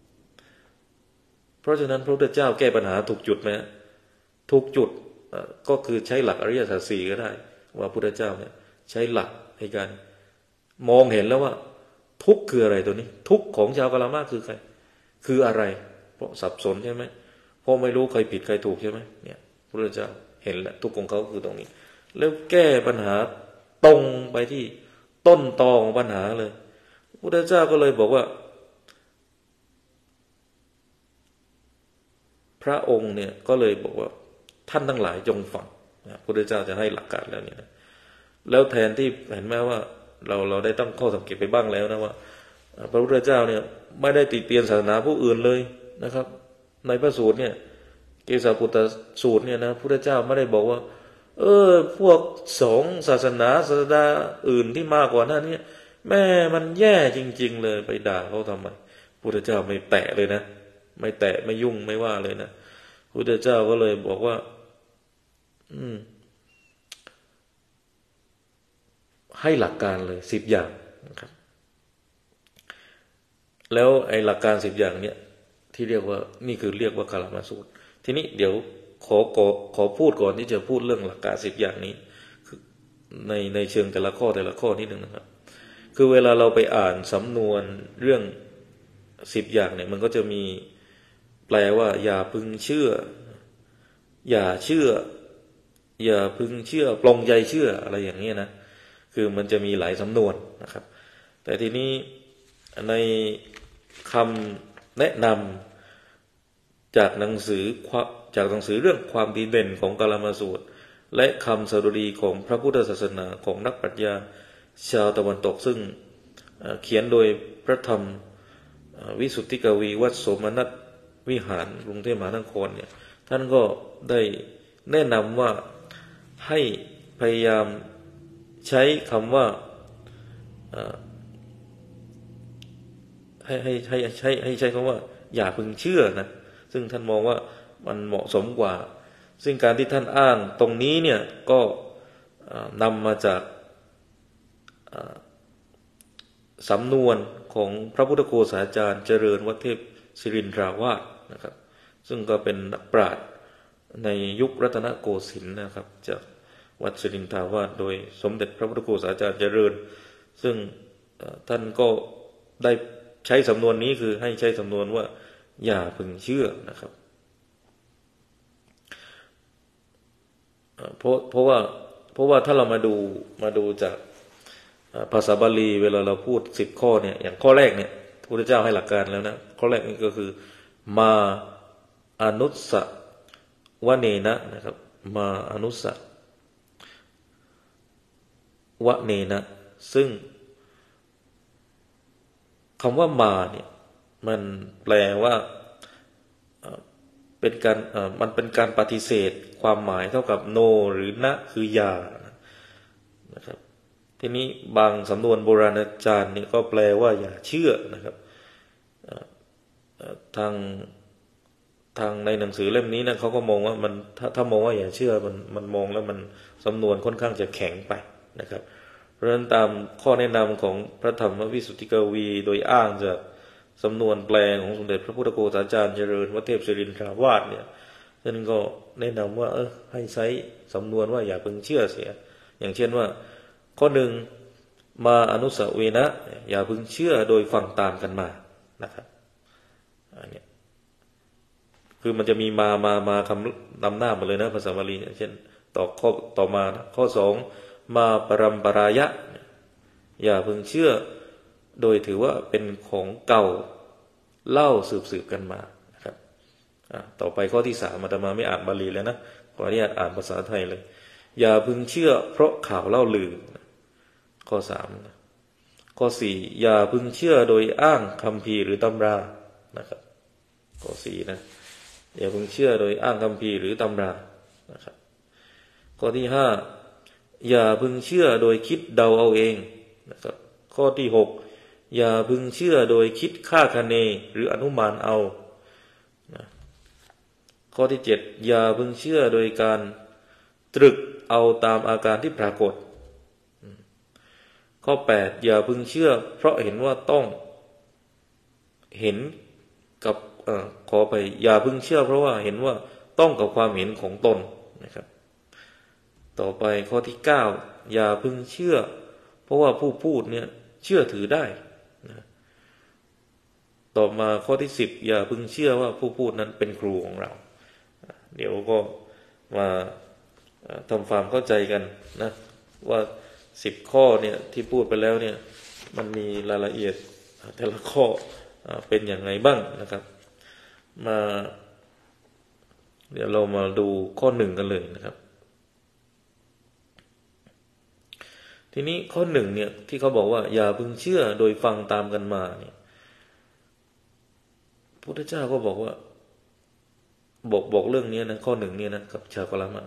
เพราะฉะนั้นพระพุทธเจ้าแก้ปัญหาถูกจุดไหมถูกจุดก็คือใช้หลักอริยสัจสี่ก็ได้ว่าพระพุทธเจ้าเนี่ยใช้หลักในการมองเห็นแล้วว่าทุกข์คืออะไรตัวนี้ทุกข์ของชาวกะลามะคือใครคืออะไรเพราะสับสนใช่ไหมเพราะไม่รู้ใครผิดใครถูกใช่ไหมเนี่ยพระพุทธเจ้าเห็นแล้วทุกข์ของเขาคือตรงนี้แล้วแก้ปัญหาตรงไปที่ต้นตอของปัญหาเลยพระพุทธเจ้าก็เลยบอกว่าพระองค์เนี่ยก็เลยบอกว่าท่านทั้งหลายจงฟังพระพุทธเจ้าจะให้หลักการแล้วเนี่ยแล้วแทนที่เห็นไหมว่าเราได้ตั้งข้อสังเกตไปบ้างแล้วนะว่าพระพุทธเจ้าเนี่ยไม่ได้ติเตียนศาสนาผู้อื่นเลยนะครับในพระสูตรเนี่ยเกสาปุตตสูตรเนี่ยนะพุทธเจ้าไม่ได้บอกว่าพวกสงฆ์ศาสดาอื่นที่มากกว่านั้นเนี่ยแม่มันแย่จริงๆเลยไปด่าเขาทำไมพุทธเจ้าไม่แตะเลยนะไม่แตะไม่ยุ่งไม่ว่าเลยนะพุทธเจ้าก็เลยบอกว่าให้หลักการเลย10 อย่างนะครับแล้วไอ้หลักการ10 อย่างเนี่ยที่เรียกว่านี่คือเรียกว่ากาลามสูตรทีนี้เดี๋ยวขอพูดก่อนที่จะพูดเรื่องหลักการ10 อย่างนี้คือในเชิงแต่ละข้อนิดนึงนะครับคือเวลาเราไปอ่านสำนวนเรื่อง10 อย่างเนี่ยมันก็จะมีแปลว่าอย่าพึงเชื่ออย่าเชื่ออย่าพึงเชื่อปลงใจเชื่ออะไรอย่างนี้นะคือมันจะมีหลายสำนวนนะครับแต่ทีนี้ในคำแนะนำจากหนังสือเรื่องความดีเด่นของกาลามสูตรและคำสดุดีของพระพุทธศาสนาของนักปรัชญาชาวตะวันตกซึ่งเขียนโดยพระธรรมวิสุทธิกวีวัดโสมนัสวิหารกรุงเทพมหานครเนี่ยท่านก็ได้แนะนำว่าให้พยายามใช้คำว่าให้ใช้คำว่าอย่าพึงเชื่อนะซึ่งท่านมองว่ามันเหมาะสมกว่าซึ่งการที่ท่านอ้างตรงนี้เนี่ยก็นำมาจากสำนวนของพระพุทธโฆษาจารย์เจริญวัฒเทพศิรินทราวาสนะครับซึ่งก็เป็นนักปราชญ์ในยุครัตนโกสินทร์นะครับจากวัดศิรินทราวาสโดยสมเด็จพระพุทธโฆษาจารย์เจริญซึ่งท่านก็ได้ใช้สำนวนนี้คือให้ใช้สำนวนว่าอย่าพึงเชื่อนะครับเพราะว่าถ้าเรามาดูจากภาษาบาลีเวลาเราพูด10 ข้อเนี่ยอย่างข้อแรกเนี่ยพระพุทธเจ้าให้หลักการแล้วนะข้อแรกนี่ก็คือมาอนุสสะวเนนะนะครับมาอนุสสะวเนนะซึ่งคำว่ามาเนี่ยมันแปลว่ามันเป็นการปฏิเสธความหมายเท่ากับโนหรือนะคืออย่านะครับทีนี้บางสำนวนโบราณอาจารย์นี่ก็แปลว่าอย่าเชื่อนะครับทางในหนังสือเล่มนี้นะเขาก็มองว่ามันถ้ามองว่าอย่าเชื่อมันมองแล้วมันสำนวนค่อนข้างจะแข็งไปนะครับเพราะฉะนั้นตามข้อแนะนำของพระธรรมวิสุทธิกวีโดยอ้างจากสำนวนแปลของสมเด็จพระพุทธโฆษาจารย์เจริญวัฒเทพศิรินทราวาสเนี่ยท่านก็แนะนำว่าให้ใช้สำนวนว่าอย่าพึงเชื่อเสียอย่างเช่นว่าข้อ 1มาอนุสเวนะอย่าพึงเชื่อโดยฟังตามกันมานะครับอันนี้คือมันจะมีมาคำนำหน้ามาเลยนะภาษาบาลีเช่นต่อมาข้อ 2มาปรัมปรายะอย่าพึงเชื่อโดยถือว่าเป็นของเก่าเล่าสืบกันมานะครับต่อไปข้อที่ 3อาตมาไม่อ่านบาลีแล้วนะขออนุญาตอ่านภาษาไทยเลยอย่าพึงเชื่อเพราะข่าวเล่าลือข้อ 3ข้อ 4อย่าพึงเชื่อโดยอ้างคัมภีร์หรือตำรานะครับข้อ 4นะอย่าพึงเชื่อโดยอ้างคัมภีร์หรือตำรานะครับข้อที่ 5อย่าพึงเชื่อโดยคิดเดาเอาเองนะครับข้อที่ 6อย่าพึงเชื่อโดยคิดคาดคะเนหรืออนุมานเอานะข้อที่ 7อย่าพึงเชื่อโดยการตรึกเอาตามอาการที่ปรากฏข้อ 8อย่าพึงเชื่อเพราะเห็นว่าต้องเห็นกับขอไปอย่าพึงเชื่อเพราะว่าเห็นว่าต้องกับความเห็นของตนนะครับต่อไปข้อที่ 9อย่าพึงเชื่อเพราะว่าผู้พูดเนี่ยเชื่อถือได้นะต่อมาข้อที่ 10อย่าพึงเชื่อว่าผู้พูดนั้นเป็นครูของเราเดี๋ยวก็มาทำความเข้าใจกันนะว่า10 ข้อเนี่ยที่พูดไปแล้วเนี่ยมันมีรายละเอียดแต่ละข้อเป็นอย่างไรบ้างนะครับเดี๋ยวเรามาดูข้อ 1กันเลยนะครับทีนี้ข้อ 1เนี่ยที่เขาบอกว่าอย่าพึงเชื่อโดยฟังตามกันมาเนี่ยพุทธเจ้าก็บอกว่าบอกเรื่องนี้นะข้อหนึ่งเนี่ยนะกับชาวกะละมะ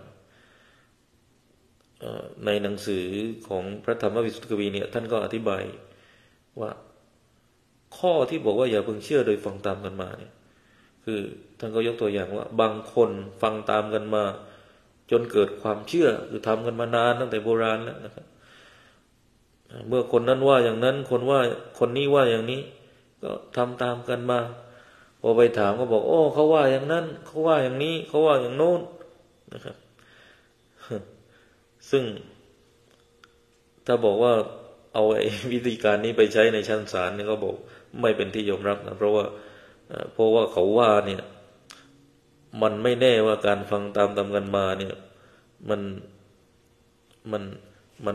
ในหนังสือของพระธรรมวิสุทธิกวีเนี่ยท่านก็อธิบายว่าข้อที่บอกว่าอย่าเพิ่งเชื่อโดยฟังตามกันมาเนี่ยคือท่านก็ยกตัวอย่างว่าบางคนฟังตามกันมาจนเกิดความเชื่อคือทำกันมานานตั้งแต่โบราณแล้วนะครับเมื่อคนนั้นว่าอย่างนั้นคนนี้ว่าอย่างนี้ก็ทำตามกันมาพอไปถามก็บอกโอ้เขาว่าอย่างนั้นเขาว่าอย่างนี้เขาว่าอย่างโน้นนะครับซึ่งถ้าบอกว่าเอาวิธีการนี้ไปใช้ในชั้นศาลนี่ก็บอกไม่เป็นที่ยอมรับนะเพราะว่าเขาว่าเนี่ยมันไม่แน่ว่าการฟังตามกันมาเนี่ยมันมัน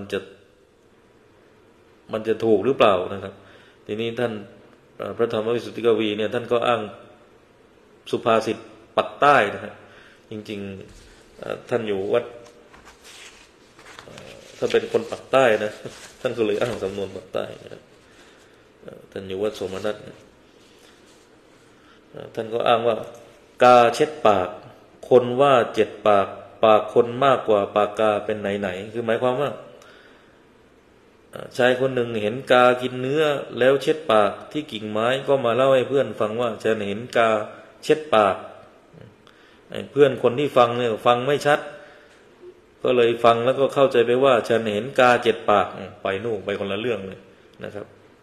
จะถูกหรือเปล่านะครับทีนี้ท่านพระธรรมวิสุทธิกวีเนี่ยท่านก็อ้างสุภาษิตปักใต้นะครับจริงๆท่านอยู่วัดถ้าเป็นคนปักใต้นะท่านก็เลยอ้างสำนวนปักใต้นะครับท่านอยู่วัดโสมนัสท่านก็อ้างว่ากาเช็ดปากคนว่า7 ปากปากคนมากกว่าปากกาเป็นไหนคือหมายความว่าชายคนหนึ่งเห็นกากินเนื้อแล้วเช็ดปากที่กิ่งไม้ก็มาเล่าให้เพื่อนฟังว่าฉันเห็นกาเช็ดปากเพื่อนคนที่ฟังเนี่ยฟังไม่ชัดก็เลยฟังแล้วก็เข้าใจไปว่าฉันเห็นกา7 ปากไปนู่นไปคนละเรื่องเลยนะครับ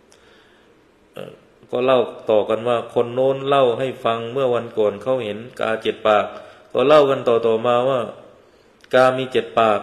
ก็เล่าต่อกันว่าคนโน้นเล่าให้ฟังเมื่อวันก่อนเขาเห็นกา7 ปากก็เล่ากันต่อมาว่ากามี7 ปาก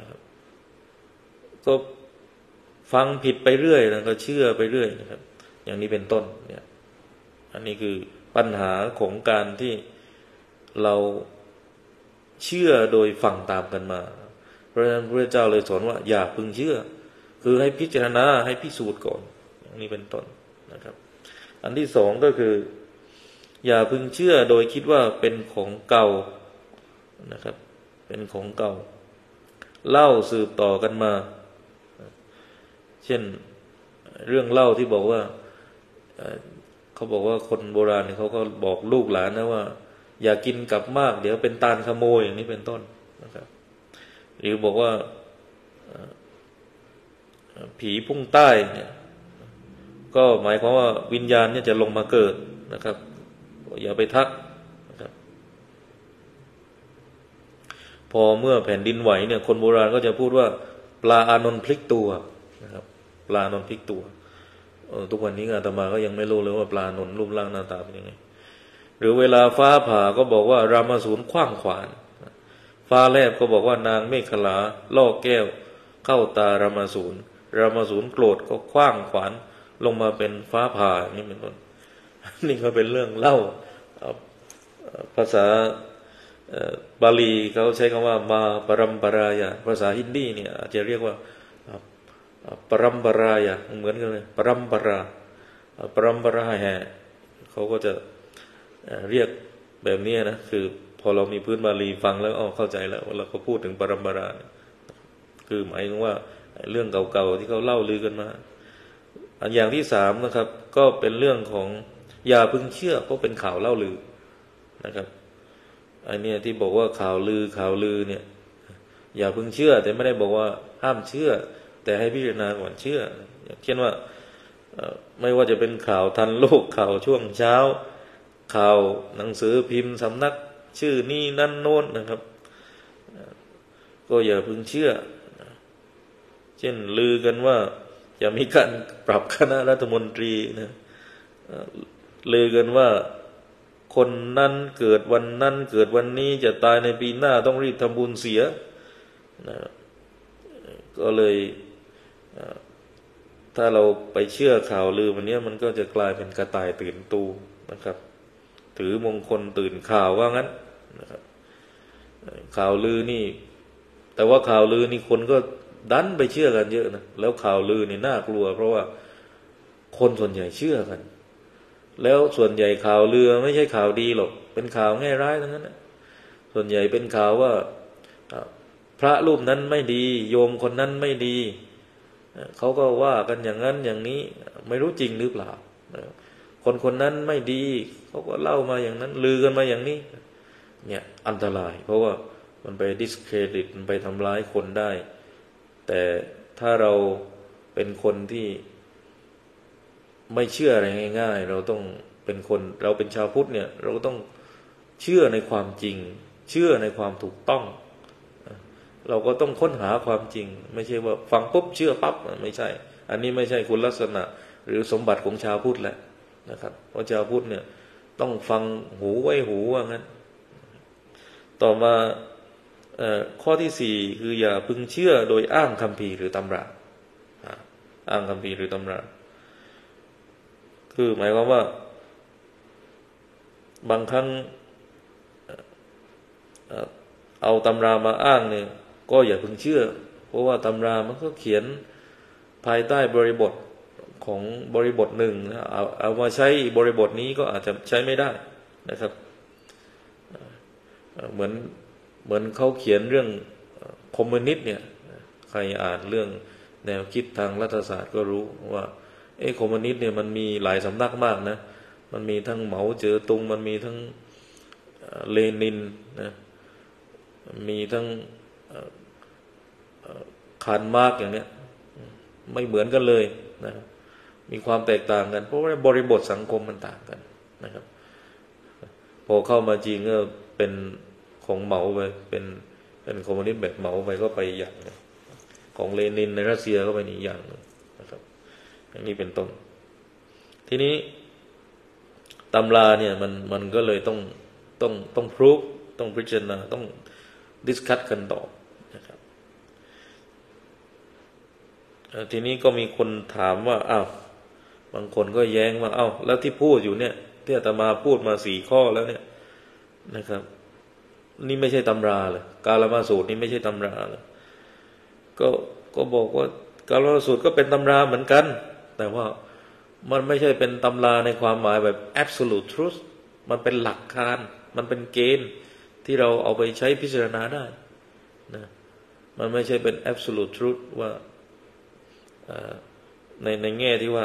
ก็ฟังผิดไปเรื่อยนะก็เชื่อไปเรื่อยนะครับอย่างนี้เป็นต้นเนี่ยอันนี้คือปัญหาของการที่เราเชื่อโดยฟังตามกันมาเพราะฉะนั้นพระเจ้าเลยสอนว่าอย่าพึงเชื่อคือให้พิจารณาให้พิสูจน์ก่อนอย่างนี้เป็นต้นนะครับอันที่สองก็คืออย่าพึงเชื่อโดยคิดว่าเป็นของเก่านะครับเป็นของเก่าเล่าสืบต่อกันมาเช่นเรื่องเล่าที่บอกว่าเขาบอกว่าคนโบราณเขาก็บอกลูกหลานนะว่าอย่ากินกลับมากเดี๋ยวเป็นตาลขโมยอย่างนี้เป็นต้นนะครับหรือบอกว่าผีพุ่งใต้เนี่ยก็หมายความว่าวิญญาณเนี่ยจะลงมาเกิดนะครับอย่าไปทักนะครับพอเมื่อแผ่นดินไหวเนี่ยคนโบราณก็จะพูดว่าปลาอานนท์พลิกตัวนะครับปลาอานนท์พลิกตัวทุกวันนี้อาตมาก็ยังไม่รู้เลยว่าปลาอานนท์รูปร่างหน้าตาเป็นยังไงหรือเวลาฟ้าผ่าก็บอกว่ารามาสูรขว้างขวานฟ้าแลบก็บอกว่านางเมขลาล่อแก้วเข้าตารามาสูรโกรธก็ขว้างขวานลงมาเป็นฟ้าผ่าอย่างนี้เป็นต้นนี่ก็เป็นเรื่องเล่าภาษาบาลีเขาใช้คำว่ามาปรัมปรายะภาษาฮินดีเนี่ยอาจจะเรียกว่าปรัมปรายะเหมือนกันเลยปรัมปราแห่เขาก็จะเรียกแบบนี้นะคือพอเรามีพื้นบาลีฟังแล้วเข้าใจแล้วเราก็พูดถึงปรัมปราคือหมายถึงว่าเรื่องเก่าๆที่เขาเล่าลือกันมาอันอย่างที่สามนะครับก็เป็นเรื่องของอย่าพึงเชื่อเพราะเป็นข่าวเล่าลือนะครับไอ้เนี่ยที่บอกว่าข่าวลือเนี่ยอย่าพึงเชื่อแต่ไม่ได้บอกว่าห้ามเชื่อแต่ให้พิจารณาก่อนเชื่ออย่างเช่นว่าไม่ว่าจะเป็นข่าวทันโลกข่าวช่วงเช้าข่าวหนังสือพิมพ์สำนักชื่อนี่นั่นโน้นนะครับก็อย่าพึงเชื่อเช่นลือกันว่าจะมีการปรับคณะรัฐมนตรีนะลือกันว่าคนนั้นเกิดวันนั้นเกิดวันนี้จะตายในปีหน้าต้องรีบทำบุญเสียนะก็เลยถ้าเราไปเชื่อข่าวลือวันนี้มันก็จะกลายเป็นกระต่ายตื่นตูนะครับถือมงคลตื่นข่าวว่างั้นนะครับข่าวลือนี่แต่ว่าข่าวลือนี่คนก็ดันไปเชื่อกันเยอะนะแล้วข่าวลือนี่น่ากลัวเพราะว่าคนส่วนใหญ่เชื่อกันแล้วส่วนใหญ่ข่าวลือไม่ใช่ข่าวดีหรอกเป็นข่าวแง่ร้ายทั้งนั้นนะส่วนใหญ่เป็นข่าวว่าพระรูปนั้นไม่ดีโยมคนนั้นไม่ดีเขาก็ว่ากันอย่างนั้นอย่างนี้ไม่รู้จริงหรือเปล่าคนนั้นไม่ดีเขาก็เล่ามาอย่างนั้นลือกันมาอย่างนี้เนี่ยอันตรายเพราะว่ามันไป discredit มันไปทำร้ายคนได้แต่ถ้าเราเป็นคนที่ไม่เชื่ออะไรง่ายๆเราต้องเป็นคนเราเป็นชาวพุทธเนี่ยเราก็ต้องเชื่อในความจริงเชื่อในความถูกต้องเราก็ต้องค้นหาความจริงไม่ใช่ว่าฟังปุ๊บเชื่อปั๊บไม่ใช่อันนี้ไม่ใช่คุณลักษณะหรือสมบัติของชาวพุทธแหละนะครับเพราะชาวพุทธเนี่ยต้องฟังหูไว้หูว่างั้นต่อมาข้อที่สี่คืออย่าพึงเชื่อโดยอ้างคัมภีร์หรือตำราอ้างคัมภีร์หรือตำราคือหมายความว่าบางครั้งเอาตำรามาอ้างเนี่ยก็อย่าพึงเชื่อเพราะว่าตำรามันก็เขียนภายใต้บริบทของบริบทหนึ่งเอามาใช้บริบทนี้ก็อาจจะใช้ไม่ได้นะครับเหมือนเขาเขียนเรื่องคอมมิวนิสต์เนี่ยใครอ่านเรื่องแนวคิดทางรัฐศาสตร์ก็รู้ว่าคอมมิวนิสต์เนี่ยมันมีหลายสำนักมากนะมันมีทั้งเหมาเจ๋อตุงมันมีทั้งเลนินนะมีทั้งคาร์ลมาร์กอย่างเนี้ยไม่เหมือนกันเลยนะมีความแตกต่างกันเพราะว่าบริบทสังคมมันต่างกันนะครับพอเข้ามาจริงก็เป็นของเหมาไปเป็นคอมมิวนิสต์แบบเหมาไปก็ไปอย่างนึงของเลนินในรัสเซียก็ไปอีกอย่างนึงนะครับอย่างนี้เป็นต้นทีนี้ตำราเนี่ยมันก็เลยต้องพรูฟต้องพิจารณาต้องดิสคัสกันต่อนะครับทีนี้ก็มีคนถามว่าอ้าวบางคนก็แย้งว่าอ้าวแล้วที่พูดอยู่เนี่ยที่อาตมาพูดมา4 ข้อแล้วเนี่ยนะครับนี่ไม่ใช่ตำราเลยกาลมาสูตรนี่ไม่ใช่ตำราเลยก็บอกว่ากาลมาสูตรก็เป็นตำราเหมือนกันแต่ว่ามันไม่ใช่เป็นตำราในความหมายแบบ absolute truth มันเป็นหลักการมันเป็นเกณฑ์ที่เราเอาไปใช้พิจารณาได้นะมันไม่ใช่เป็น absolute truth ว่าในแง่ที่ว่า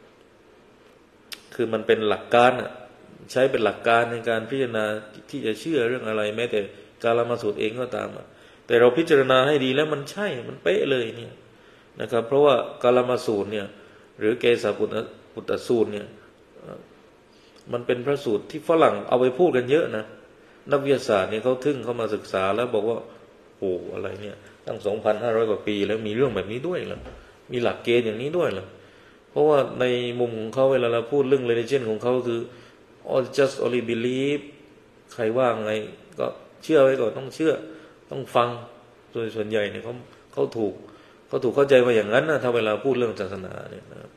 คือมันเป็นหลักการใช้เป็นหลักการในการพิจารณาที่จะเชื่อเรื่องอะไรแม้แต่กาลมาสูตรเองก็ตามแต่เราพิจารณาให้ดีแล้วมันใช่มันเป๊ะเลยเนี่ยนะครับเพราะว่ากาลมาสูตรเนี่ยหรือเกสาปุตตสูตรเนี่ยมันเป็นพระสูตรที่ฝรั่งเอาไปพูดกันเยอะนะนักวิทยาศาสตร์เนี่ยเขาทึ่งเข้ามาศึกษาแล้วบอกว่าโอ้อะไรเนี่ยตั้ง 2,500 กว่าปีแล้วมีเรื่องแบบนี้ด้วยเหรอมีหลักเกณฑ์อย่างนี้ด้วยเหรอเพราะว่าในมุมของเขาเวลาเราพูดเรื่อง religion ของเขาคือ just only believe ใครว่าไงก็เชื่อไว้ก่อนต้องเชื่อต้องฟังโดยส่วนใหญ่เนี่ยเขาถูกเข้าใจว่าอย่างนั้นนะถ้าเวลาพูดเรื่องศาสนาเนี่ยนะครับ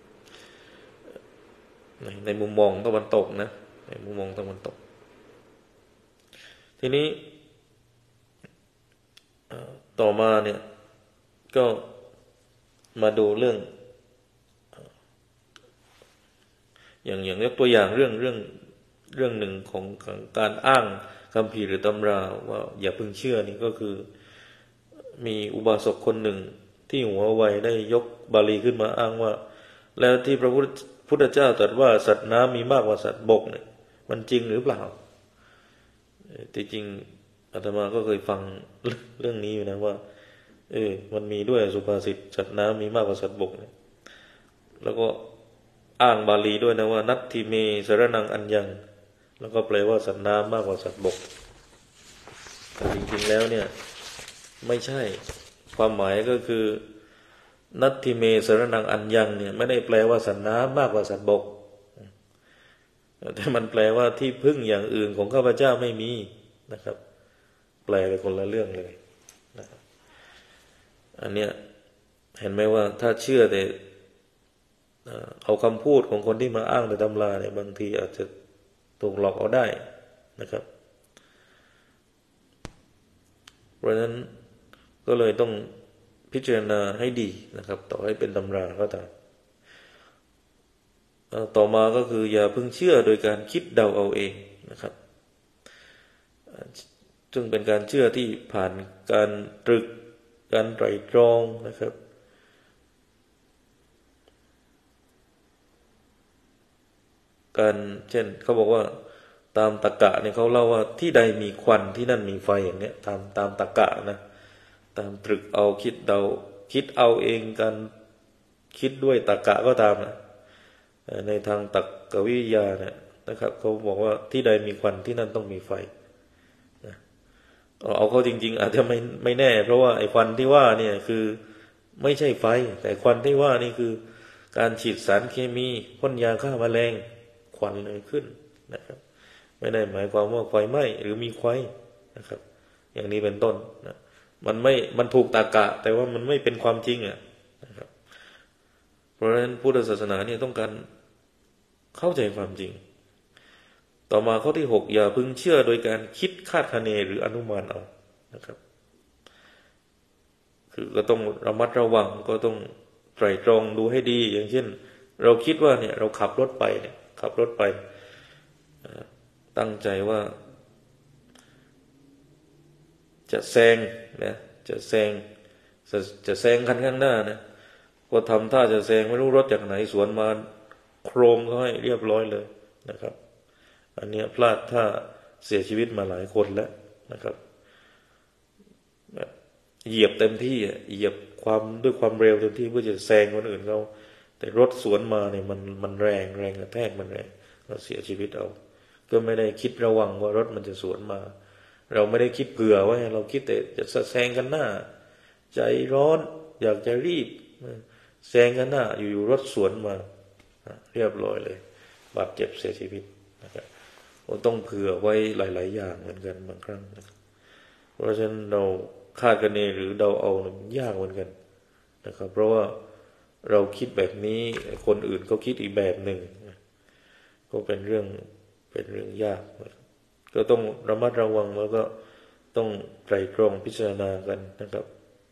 ในมุมมองตะวันตกนะในมุมมองตะวันตกทีนี้ต่อมาเนี่ยก็มาดูเรื่องอย่างยกตัวอย่างเรื่องหนึ่งของการอ้างคัมภีร์หรือตำราว่าอย่าพึงเชื่อนี่ก็คือมีอุบาสกคนหนึ่งที่หัวไวได้ยกบาลีขึ้นมาอ้างว่าแล้วที่พระพุทธเจ้าตรัสว่าสัตว์น้ำมีมากกว่าสัตว์บกเนี่ยมันจริงหรือเปล่าที่จริงอาตมาก็เคยฟังเรื่องนี้อยู่นะว่ามันมีด้วยสุภาษิตสัตว์น้ำมีมากกว่าสัตว์บกเนี่ยแล้วก็อ้างบาลีด้วยนะว่านัตถิเมสรนังอัญญังแล้วก็แปลว่าสัตว์น้ำมากกว่าสัตว์บกแต่จริงๆแล้วเนี่ยไม่ใช่ความหมายก็คือนัตถิเมสรนังอัญญังเนี่ยไม่ได้แปลว่าสัตว์น้ำมากกว่าสัตว์บกแต่มันแปลว่าที่พึ่งอย่างอื่นของข้าพเจ้าไม่มีนะครับแปลไปคนละเรื่องเลยนะครับอันเนี้ยเห็นไหมว่าถ้าเชื่อแต่เอาคำพูดของคนที่มาอ้างในตำราเนี่ยบางทีอาจจะถูกหลอกเอาได้นะครับเพราะฉะนั้นก็เลยต้องพิจารณาให้ดีนะครับต่อให้เป็นตำราก็ตามต่อมาก็คืออย่าเพิ่งเชื่อโดยการคิดเดาเอาเองนะครับซึ่งเป็นการเชื่อที่ผ่านการตรึกการไตร่ตรองนะครับการเช่นเขาบอกว่าตามตรรกะเนี่ยเขาเล่าว่าที่ใดมีควันที่นั่นมีไฟอย่างเนี้ยตามตรรกะนะตามตรึกเอาคิดเดาคิดเอาเองกันคิดด้วยตรรกะก็ตามนะในทางตรรกวิทยาเนี่ยนะครับเขาบอกว่าที่ใดมีควันที่นั่นต้องมีไฟนะเอาเขาจริงๆอาจจะไม่แน่เพราะว่าไอ้ควันที่ว่าเนี่ยคือไม่ใช่ไฟแต่ควันที่ว่านี่คือการฉีดสารเคมีพ่นยาฆ่าแมลงควันเลยขึ้นนะครับไม่ได้หมายความว่าไฟไหม้หรือมีไฟนะครับอย่างนี้เป็นต้นนะมันถูกตรรกะแต่ว่ามันไม่เป็นความจริงนะครับเพราะฉะนั้นพุทธศาสนาเนี่ยต้องการเข้าใจความจริงต่อมาข้อที่6อย่าพึงเชื่อโดยการคิดคาดคะเนหรืออนุมานเอานะครับคือก็ต้องระมัดระวังก็ต้องไตร่ตรองดูให้ดีอย่างเช่นเราคิดว่าเนี่ยเราขับรถไปตั้งใจว่าจะแซงนะจะแซงคันข้างหน้านะก็ทำท่าจะแซงไม่รู้รถจากไหนสวนมาโครมก็ให้เรียบร้อยเลยนะครับอันนี้พลาดท่าเสียชีวิตมาหลายคนแล้วนะครับเหยียบเต็มที่เหยียบด้วยความเร็วเต็มที่เพื่อจะแซงคนอื่นเขาแต่รถสวนมาเนี่ยมันแรงกระแทกมันแรงเราเสียชีวิตเอาก็ไม่ได้คิดระวังว่ารถมันจะสวนมาเราไม่ได้คิดเผื่อไว้เราคิดแต่จะแซงกันหน้าใจร้อนอยากจะรีบแซงกันหน้าอยู่ๆรถสวนมาเรียบร้อยเลยบาดเจ็บเสียชีวิตนะครับเราต้องเผื่อไว้หลายๆอย่างเหมือนกันบางครั้งนะครับเพราะฉะนั้นเราคาดคะเนหรือเดาเอามันยากเหมือนกันนะครับเพราะว่าเราคิดแบบนี้คนอื่นเขาคิดอีกแบบหนึ่งก็เป็นเรื่องยากก็ต้องระมัดระวังแล้วก็ต้องไตร่ตรองพิจารณากันนะครับ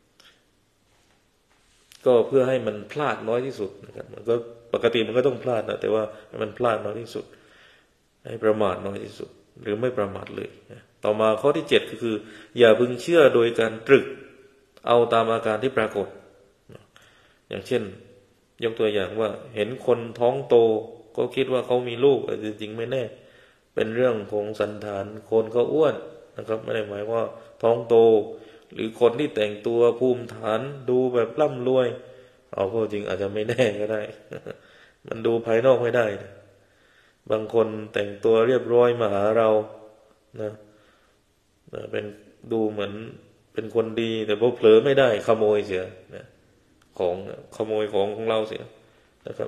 ก็เพื่อให้มันพลาดน้อยที่สุดนะครับมันก็ปกติมันก็ต้องพลาดนะแต่ว่าให้มันพลาดน้อยที่สุดให้ประมาทน้อยที่สุดหรือไม่ประมาทเลยต่อมาข้อที่7ก็คืออย่าพึงเชื่อโดยการตรึกเอาตามอาการที่ปรากฏอย่างเช่นยกตัวอย่างว่าเห็นคนท้องโตก็คิดว่าเขามีลูกแต่จริงๆไม่แน่เป็นเรื่องของสันฐานคนก็อ้วนนะครับไม่ได้หมายว่าท้องโตหรือคนที่แต่งตัวภูมิฐานดูแบบร่ำรวยเอาก็จริงอาจจะไม่แน่ก็ได้ มันดูภายนอกไม่ได้นะบางคนแต่งตัวเรียบร้อยมาหาเรานะเป็นดูเหมือนเป็นคนดีแต่พอเผลอไม่ได้ขโมยเสียนะขโมยของเราเสียนะครับ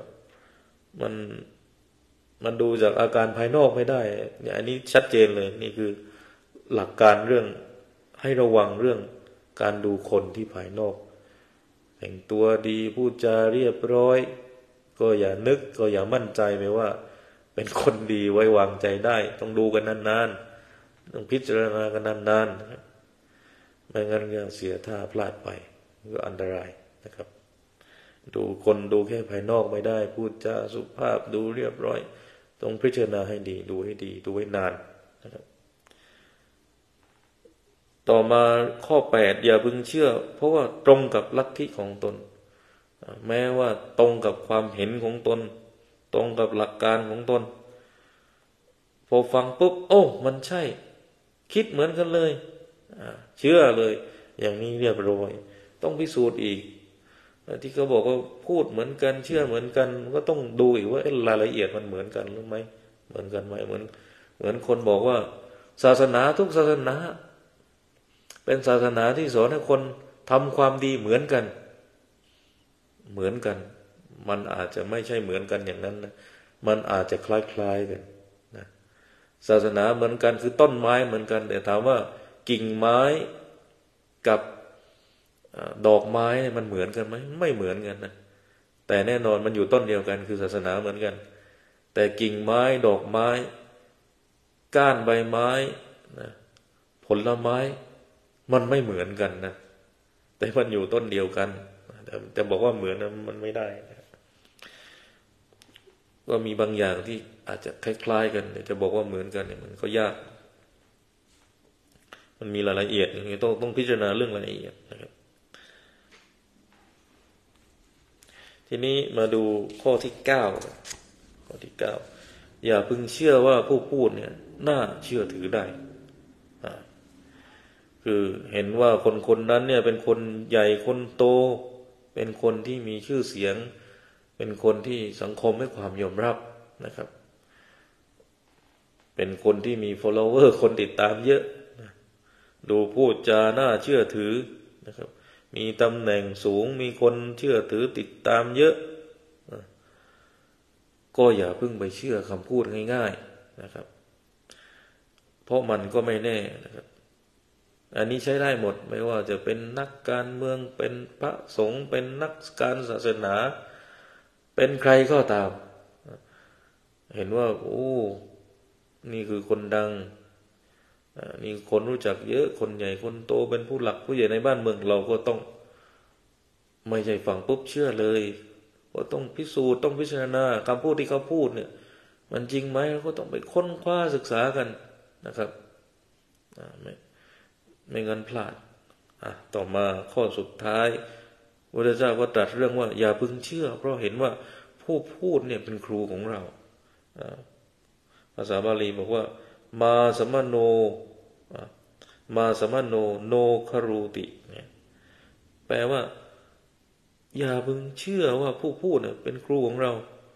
มันดูจากอาการภายนอกไม่ได้เนี่ยอันนี้ชัดเจนเลยนี่คือหลักการเรื่องให้ระวังเรื่องการดูคนที่ภายนอกแต่งตัวดีพูดจาเรียบร้อยก็อย่านึกก็อย่ามั่นใจไปว่าเป็นคนดีไว้วางใจได้ต้องดูกันนานๆต้องพิจารณากันนานๆไม่งั้นก็เสียท่าพลาดไปก็อันตรายนะครับดูแค่ภายนอกไม่ได้พูดจาสุภาพดูเรียบร้อยต้องพิจารณาให้ดีดูให้นานนะครับต่อมาข้อ8อย่าพึงเชื่อเพราะว่าตรงกับลัทธิของตนแม้ว่าตรงกับความเห็นของตนตรงกับหลักการของตนพอฟังปุ๊บโอ้มันใช่คิดเหมือนกันเลยเชื่อเลยอย่างนี้เรียบร้อยต้องพิสูจน์อีกที่เขาบอกว่าพูดเหมือนกันเชื่อเหมือนกันก็ต้องดูอีกว่ารายละเอียดมันเหมือนกันหรือไม่เหมือนกันไหมเหมือนคนบอกว่าศาสนาทุกศาสนาเป็นศาสนาที่สอนให้คนทำความดีเหมือนกันมันอาจจะไม่ใช่เหมือนกันอย่างนั้นนะมันอาจจะคล้ายๆกันนะศาสนาเหมือนกันคือต้นไม้เหมือนกันแต่ถามว่ากิ่งไม้กับดอกไม้มันเหมือนกันไหมไม่เหมือนกันนะแต่แน่นอนมันอยู่ต้นเดียวกันคือศาสนาเหมือนกันแต่กิ่งไม้ดอกไม้ก้านใบไม้นะผลไม้มันไม่เหมือนกันนะแต่มันอยู่ต้นเดียวกันแต่บอกว่าเหมือนนะมันไม่ได้นะก็มีบางอย่างที่อาจจะคล้ายๆกันแต่จะบอกว่าเหมือนกันเนี่ยมันก็ยากมันมีรายละเอียดอย่างนี้ต้องพิจารณาเรื่องรายละเอียดนะครับทีนี้มาดูข้อที่9 อย่าพึงเชื่อว่าผู้พูดเนี่ยน่าเชื่อถือได้คือเห็นว่าคนคนนั้นเนี่ยเป็นคนใหญ่คนโตเป็นคนที่มีชื่อเสียงเป็นคนที่สังคมให้ความยอมรับนะครับเป็นคนที่มี follower คนติดตามเยอะดูพูดจาน่าเชื่อถือนะครับมีตำแหน่งสูงมีคนเชื่อถือติดตามเยอะก็อย่าเพิ่งไปเชื่อคำพูดง่ายๆนะครับเพราะมันก็ไม่แน่นะครับอันนี้ใช้ได้หมดไม่ว่าจะเป็นนักการเมืองเป็นพระสงฆ์เป็นนักการศาสนาเป็นใครก็ตามเห็นว่าโอ้นี่คือคนดังนี่คนรู้จักเยอะคนใหญ่คนโตเป็นผู้หลักผู้ใหญ่ในบ้านเมืองเราก็ต้องไม่ใช่ฟังปุ๊บเชื่อเลยก็ต้องพิสูจน์ต้องพิจารณาคำพูดที่เขาพูดเนี่ยมันจริงไหมก็ต้องไปค้นคว้าศึกษากันนะครับไม่งั้นพลาดต่อมาข้อสุดท้ายพระพุทธเจ้าก็ตรัสเรื่องว่าอย่าพึงเชื่อเพราะเห็นว่าผู้พูดเนี่ยเป็นครูของเราภาษาบาลีบอกว่ามาสมโนมาสมโนโนครูติเนี่ยแปลว่าอย่าพึงเชื่อว่าผู้พูดเนี่ยเป็นครูของเรา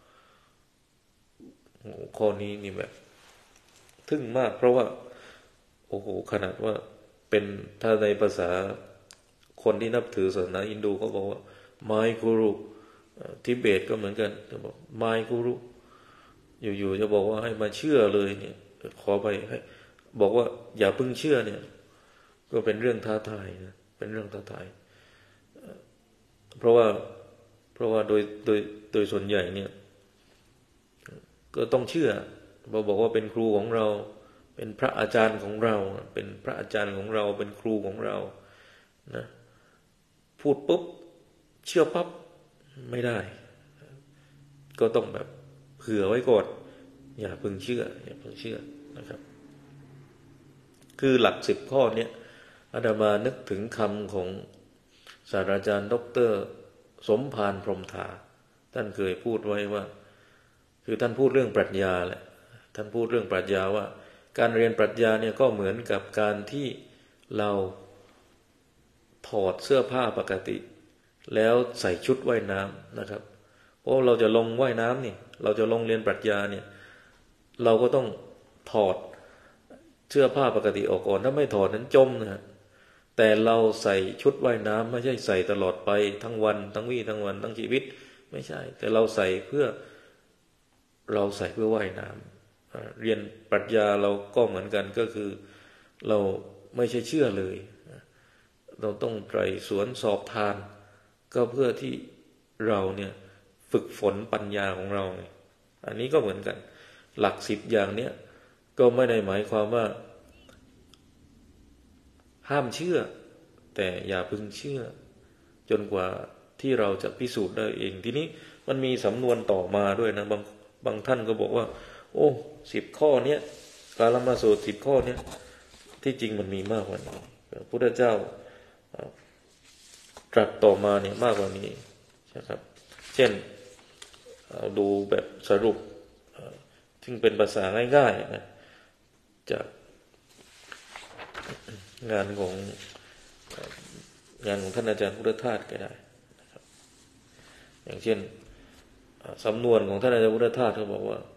ข้อนี้นี่แบบทึ่งมากเพราะว่าโอ้โหขนาดว่าเป็นถ้าในภาษาคนที่นับถือศาสนาอินดูเขาบอกว่าไมกูรุทิเบตก็เหมือนกันจะบอกไมกูรุอยู่ๆจะบอกว่าให้มาเชื่อเลยเนี่ยขอไปให้บอกว่าอย่าเพิ่งเชื่อเนี่ยก็เป็นเรื่องท้าทายนะเป็นเรื่องท้าทายเพราะว่าโดยส่วนใหญ่เนี่ยก็ต้องเชื่อบอกว่าเป็นครูของเราเป็นพระอาจารย์ของเราเป็นพระอาจารย์ของเราเป็นครูของเรานะพูดปุ๊บเชื่อปั๊บไม่ได้ก็ต้องแบบเผื่อไว้ก่อนอย่าเพิ่งเชื่อนะครับคือหลัก10 ข้อเนี้ยอาตมานึกถึงคำของศาสตราจารย์ดร.สมภารพรหมทาท่านเคยพูดไว้ว่าคือท่านพูดเรื่องปรัชญาแหละท่านพูดเรื่องปรัชญาว่าการเรียนปรัชญาเนี่ยก็เหมือนกับการที่เราถอดเสื้อผ้าปกติแล้วใส่ชุดว่ายน้ำนะครับเพราะเราจะลงว่ายน้ำนี่เราจะลงเรียนปรัชญาเนี่ยเราก็ต้องถอดเสื้อผ้าปกติออกก่อนถ้าไม่ถอดนั้นจมนะแต่เราใส่ชุดว่ายน้ำไม่ใช่ใส่ตลอดไปทั้งวันทั้งวี่ทั้งวันทั้งชีวิตไม่ใช่แต่เราใส่เพื่อว่ายน้ำเรียนปรัชญาเราก็เหมือนกันก็คือเราไม่ใช่เชื่อเลยเราต้องไตร่สวนสอบทานก็เพื่อที่เราเนี่ยฝึกฝนปัญญาของเราไงอันนี้ก็เหมือนกันหลัก10อย่างเนี้ยก็ไม่ได้หมายความว่าห้ามเชื่อแต่อย่าพึงเชื่อจนกว่าที่เราจะพิสูจน์ได้เองทีนี้มันมีสำนวนต่อมาด้วยนะบางท่านก็บอกว่าโอ้10 ข้อเนี้ยกาลมาสูตร10 ข้อเนี้ยที่จริงมันมีมากกว่านี้พระพุทธเจ้าตรัสต่อมาเนี่ยมากกว่านี้นะครับเช่นเอาดูแบบสรุปซึ่งเป็นภาษาง่ายๆนะจากงานของท่านอาจารย์พุทธทาสก็ได้นะครับอย่างเช่นสำนวนของท่านอาจารย์พุทธทาสเขาบอกว่า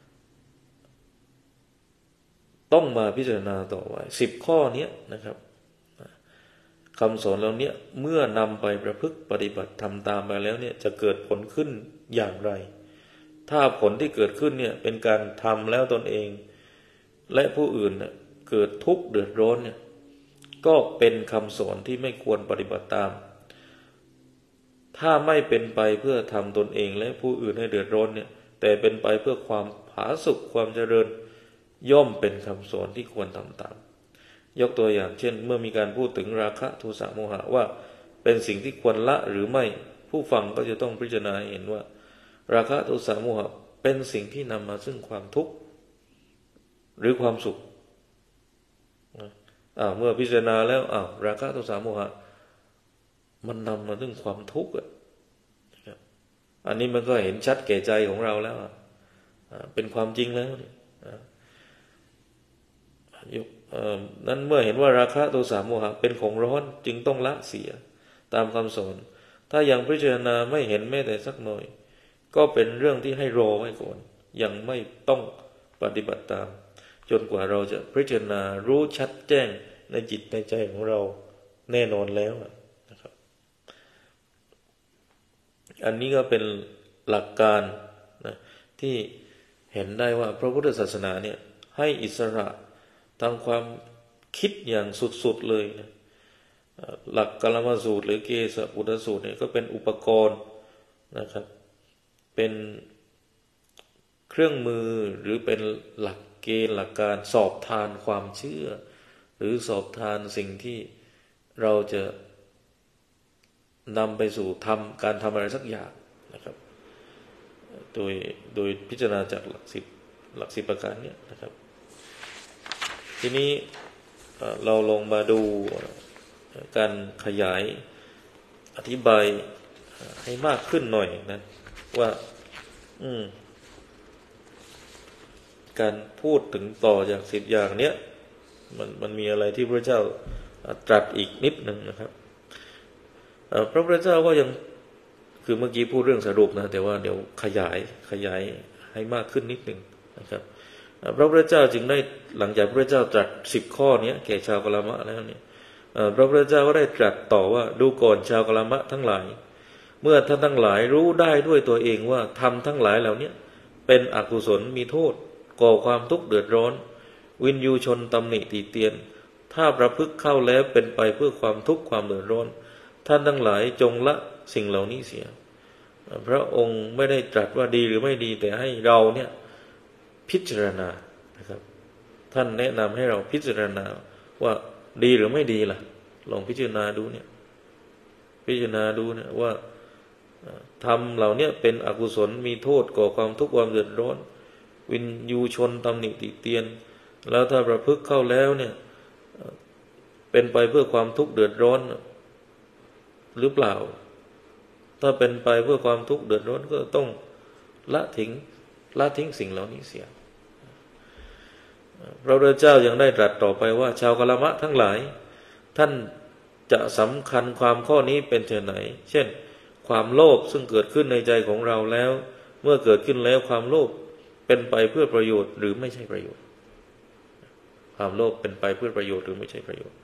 ต้องมาพิจารณาต่อไป10 ข้อนี้นะครับคำสอนเหล่านี้เมื่อนำไปประพฤติปฏิบัติทำตามไปแล้วเนี่ยจะเกิดผลขึ้นอย่างไรถ้าผลที่เกิดขึ้นเนี่ยเป็นการทำแล้วตนเองและผู้อื่นเนี่ยเกิดทุกข์เดือดร้อนเนี่ยก็เป็นคำสอนที่ไม่ควรปฏิบัติตามถ้าไม่เป็นไปเพื่อทำตนเองและผู้อื่นให้เดือดร้อนเนี่ยแต่เป็นไปเพื่อความผาสุกความเจริญย่อมเป็นคำสอนที่ควรทำตามยกตัวอย่างเช่นเมื่อมีการพูดถึงราคะโทสะโมหะว่าเป็นสิ่งที่ควรละหรือไม่ผู้ฟังก็จะต้องพิจารณาเห็นว่าราคะโทสะโมหะเป็นสิ่งที่นำมาซึ่งความทุกข์หรือความสุขเมื่อพิจารณาแล้วราคะโทสะโมหะมันนำมาซึ่งความทุกข์อันนี้มันก็เห็นชัดแก่ใจของเราแล้วเป็นความจริงแล้วเนี่ยนั้นเมื่อเห็นว่าราคะโทสะโมหะเป็นของร้อนจึงต้องละเสียตามคำสอนถ้ายังพิจารณาไม่เห็นแม้แต่สักหน่อยก็เป็นเรื่องที่ให้รอไว้ก่อนยังไม่ต้องปฏิบัติตามจนกว่าเราจะพิจารณารู้ชัดแจ้งในจิตในใจของเราแน่นอนแล้วนะครับอันนี้ก็เป็นหลักการนะที่เห็นได้ว่าพระพุทธศาสนาเนี่ยให้อิสระทางความคิดอย่างสุดๆเลยนะหลักกลมสูตรหรือเกสปุตตสูตรเนี่ยก็เป็นอุปกรณ์นะครับเป็นเครื่องมือหรือเป็นหลักเกณฑ์หลักการสอบทานความเชื่อหรือสอบทานสิ่งที่เราจะนำไปสู่การทำอะไรสักอย่างนะครับโดยพิจารณาจากหลักสิบประการนี้นะครับทีนี้เราลงมาดูการขยายอธิบายให้มากขึ้นหน่อยนะว่าการพูดถึงต่อจาก10อย่างเนี้ยมันมีอะไรที่พระเจ้าตรัสอีกนิดหนึ่งนะครับพระพุทธเจ้าก็ยังคือเมื่อกี้พูดเรื่องสรุปนะแต่ว่าเดี๋ยวขยายให้มากขึ้นนิดหนึ่งนะครับพระพุทธเจ้าจึงได้หลังจากพระเจ้าตรัส10ข้อนี้แก่ชาวกลามะแล้วเนี่ยพระพุทธเจ้าก็ได้ตรัสต่อว่าดูก่อนชาวกลามะทั้งหลายเมื่อท่านทั้งหลายรู้ได้ด้วยตัวเองว่าทำทั้งหลายเหล่านี้เป็นอกุศลมีโทษก่อความทุกข์เดือดร้อนวินยูชนตำหนิตีเตียนถ้าประพฤติเข้าแล้วเป็นไปเพื่อความทุกข์ความเดือดร้อนท่านทั้งหลายจงละสิ่งเหล่านี้เสียพระองค์ไม่ได้ตรัสว่าดีหรือไม่ดีแต่ให้เราเนี่ยพิจารณานะครับท่านแนะนำให้เราพิจารณาว่าดีหรือไม่ดีล่ะลองพิจารณาดูเนี่ยพิจารณาดูเนี่ยว่าทำเหล่านี้เป็นอกุศลมีโทษก่อความทุกข์ความเดือดร้อนวินยูชนตำหนิติเตียนแล้วถ้าประพฤติเข้าแล้วเนี่ยเป็นไปเพื่อความทุกข์เดือดร้อนหรือเปล่าถ้าเป็นไปเพื่อความทุกข์เดือดร้อนก็ต้องละทิ้งสิ่งเหล่านี้เสียพระพุทธเจ้ายังได้ตรัสต่อไปว่าชาวกลามะทั้งหลายท่านจะสำคัญความข้อนี้เป็นเช่นไหนเช่นความโลภซึ่งเกิดขึ้นในใจของเราแล้วเมื่อเกิดขึ้นแล้วความโลภเป็นไปเพื่อประโยชน์หรือไม่ใช่ประโยชน์ความโลภเป็นไปเพื่อประโยชน์หรือไม่ใช่ประโยชน์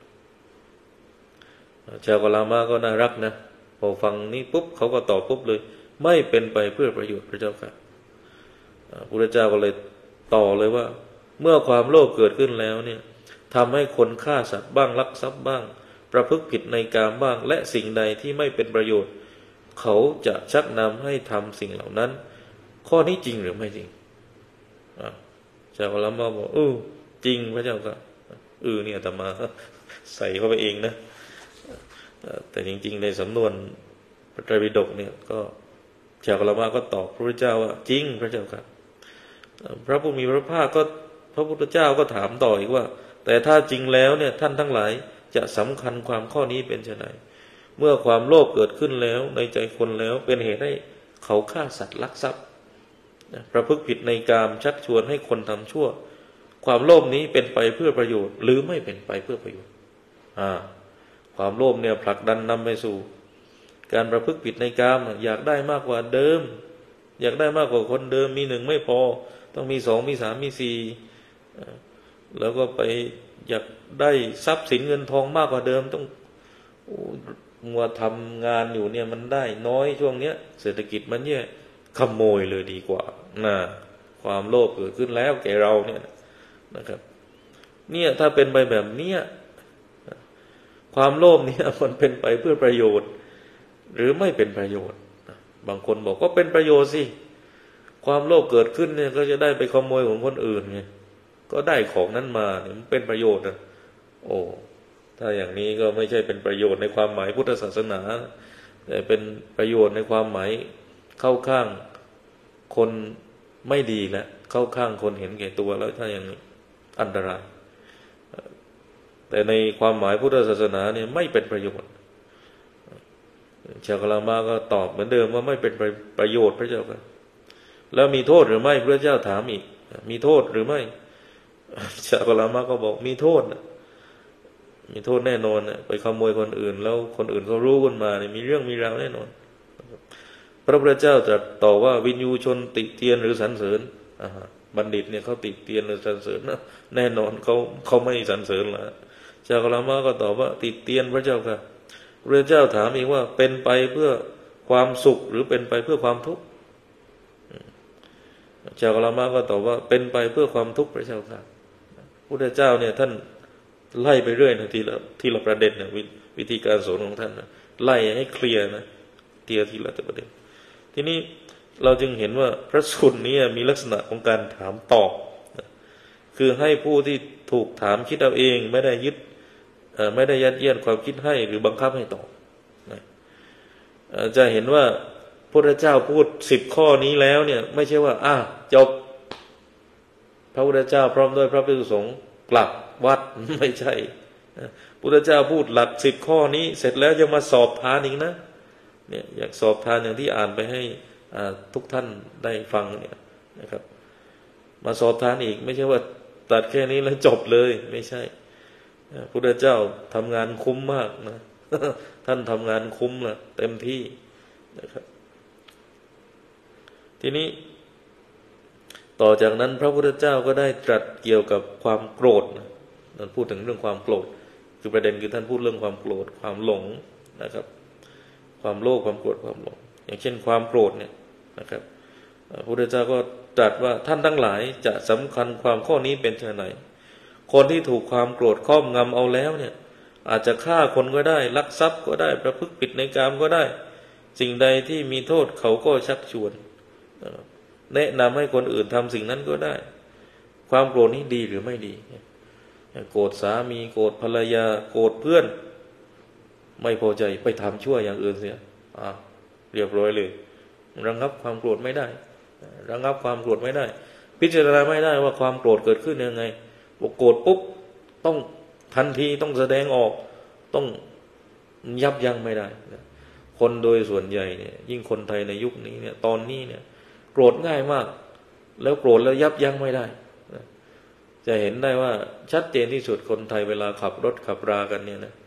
ชาวกลามะก็น่ารักนะพอฟังนี้ปุ๊บเขาก็ตอบปุ๊บเลยไม่เป็นไปเพื่อประโยชน์พระเจ้าค่ะพระพุทธเจ้าก็เลยต่อเลยว่าเมื่อความโลภเกิดขึ้นแล้วเนี่ยทำให้คนฆ่าสัตว์บ้างลักทรัพย์บ้างประพฤติผิดในกามบ้างและสิ่งใดที่ไม่เป็นประโยชน์เขาจะชักนำให้ทำสิ่งเหล่านั้นข้อนี้จริงหรือไม่จริงชาวกลามะบอกจริงพระเจ้าค่ะเนี่ยอาตมาใส่เข้าไปเองนะแต่จริงๆในสำนวนพระไตรปิฎกเนี่ยก็ชาวกลามะก็ตอบพระพุทธเจ้าว่าจริงพระเจ้าค่ะพระผู้มีพระภาคก็พระพุทธเจ้าก็ถามต่ออีกว่าแต่ถ้าจริงแล้วเนี่ยท่านทั้งหลายจะสำคัญความข้อนี้เป็นไฉนเมื่อความโลภเกิดขึ้นแล้วในใจคนแล้วเป็นเหตุให้เขาฆ่าสัตว์ลักทรัพย์ประพฤติผิดในกามชักชวนให้คนทำชั่วความโลภนี้เป็นไปเพื่อประโยชน์หรือไม่เป็นไปเพื่อประโยชน์ความโลภเนี่ยผลักดันนำไปสู่การประพฤติผิดในกามอยากได้มากกว่าเดิมอยากได้มากกว่าคนเดิมมีหนึ่งไม่พอต้องมีสองมีสามมีสี่แล้วก็ไปอยากได้ทรัพย์สินเงินทองมากกว่าเดิมต้องมัวทำงานอยู่เนี่ยมันได้น้อยช่วงเนี้ยเศรษฐกิจมันแย่ขโมยเลยดีกว่าความโลภเกิดขึ้นแล้วแก่เราเนี่ยนะครับเนี่ยถ้าเป็นไปแบบเนี้ยความโลภเนี่ยมันเป็นไปเพื่อประโยชน์หรือไม่เป็นประโยชน์บางคนบอกก็เป็นประโยชน์สิความโลภเกิดขึ้นเนี่ยก็จะได้ไปขโมยของคนอื่นไงก็ได้ของนั้นมาเนี่ยมันเป็นประโยชน์ถ้าอย่างนี้ก็ไม่ใช่เป็นประโยชน์ในความหมายพุทธศาสนาแต่เป็นประโยชน์ในความหมายเข้าข้างคนไม่ดีและเข้าข้างคนเห็นแก่ตัวแล้วถ้าอย่างนี้อันตรายแต่ในความหมายพุทธศาสนาเนี่ยไม่เป็นประโยชน์ชาวกลามะก็ตอบเหมือนเดิมว่าไม่เป็นประโยชน์พระเจ้าค่ะแล้วมีโทษหรือไม่พระเจ้าถามอีกมีโทษหรือไม่ชาวกลามะก็บอกมีโทษมีโทษแน่นอนไปขโมยคนอื่นแล้วคนอื่นเขารู้ขึ้นมาเนี่ยมีเรื่องมีราวแน่นอนพระพุทธเจ้าตรัสต่อว่าวินยูชนติเตียนหรือสรรเสริญบัณฑิตเนี่ยเขาติเตียนหรือสรรเสริญนะแน่นอนเขาไม่สรรเสริญละชาวกลามะก็ตอบว่าติเตียนพระเจ้าค่ะพระเจ้าถามอีกว่าเป็นไปเพื่อความสุขหรือเป็นไปเพื่อความทุกข์ชาวกลามะก็ตอบว่าเป็นไปเพื่อความทุกข์พระเจ้าค่ะพุทธเจ้าเนี่ยท่านไล่ไปเรื่อยนะทีละประเด็นนะวิธีการสอนของท่านนะไล่ให้เคลียร์นะทีละประเด็นทีนี้เราจึงเห็นว่าพระสูตรนี้มีลักษณะของการถามตอบคือให้ผู้ที่ถูกถามคิดเอาเองไม่ได้ยึดไม่ได้ยัดเยียดความคิดให้หรือบังคับให้ตอบจะเห็นว่าพระพุทธเจ้าพูด10 ข้อนี้แล้วเนี่ยไม่ใช่ว่าจบพระพุทธเจ้าพร้อมด้วยพระภิกษุสงฆ์กลับวัดไม่ใช่พระพุทธเจ้าพูดหลัก10 ข้อนี้เสร็จแล้วจะมาสอบทานอีกนะเนี่ยอยากสอบทานอย่างที่อ่านไปให้ทุกท่านได้ฟังเนี่ยนะครับมาสอบทานอีกไม่ใช่ว่าตัดแค่นี้แล้วจบเลยไม่ใช่พระพุทธเจ้าทำงานคุ้มมากนะท่านทำงานคุ้มนะเต็มที่นะครับทีนี้ต่อจากนั้นพระพุทธเจ้าก็ได้ตรัสเกี่ยวกับความโกรธท่านพูดถึงเรื่องความโกรธคือประเด็นคือท่านพูดเรื่องความโกรธความหลงนะครับความโลภความโกรธความหลงอย่างเช่นความโกรธเนี่ยนะครับพระพุทธเจ้าก็ตรัสว่าท่านทั้งหลายจะสำคัญความข้อนี้เป็นเช่นไรคนที่ถูกความโกรธครอบงำเอาแล้วเนี่ยอาจจะฆ่าคนก็ได้ลักทรัพย์ก็ได้ประพฤติผิดในกามก็ได้สิ่งใดที่มีโทษเขาก็ชักชวนแนะนำให้คนอื่นทำสิ่งนั้นก็ได้ความโกรธนี้ดีหรือไม่ดีโกรธสามีโกรธภรรยาโกรธเพื่อนไม่พอใจไปทำชั่วอย่างอื่นเสียเรียบร้อยเลยระงับความโกรธไม่ได้ระงับความโกรธไม่ได้พิจารณาไม่ได้ว่าความโกรธเกิดขึ้นยังไงบอกโกรธปุ๊บต้องทันทีต้องแสดงออกต้องยับยั้งไม่ได้คนโดยส่วนใหญ่เนี่ยยิ่งคนไทยในยุคนี้เนี่ยตอนนี้เนี่ยโกรธง่ายมากแล้วโกรธแล้วยับยั้งไม่ได้จะเห็นได้ว่าชัดเจนที่สุดคนไทยเวลาขับรถขับรากันเนี่ยนะ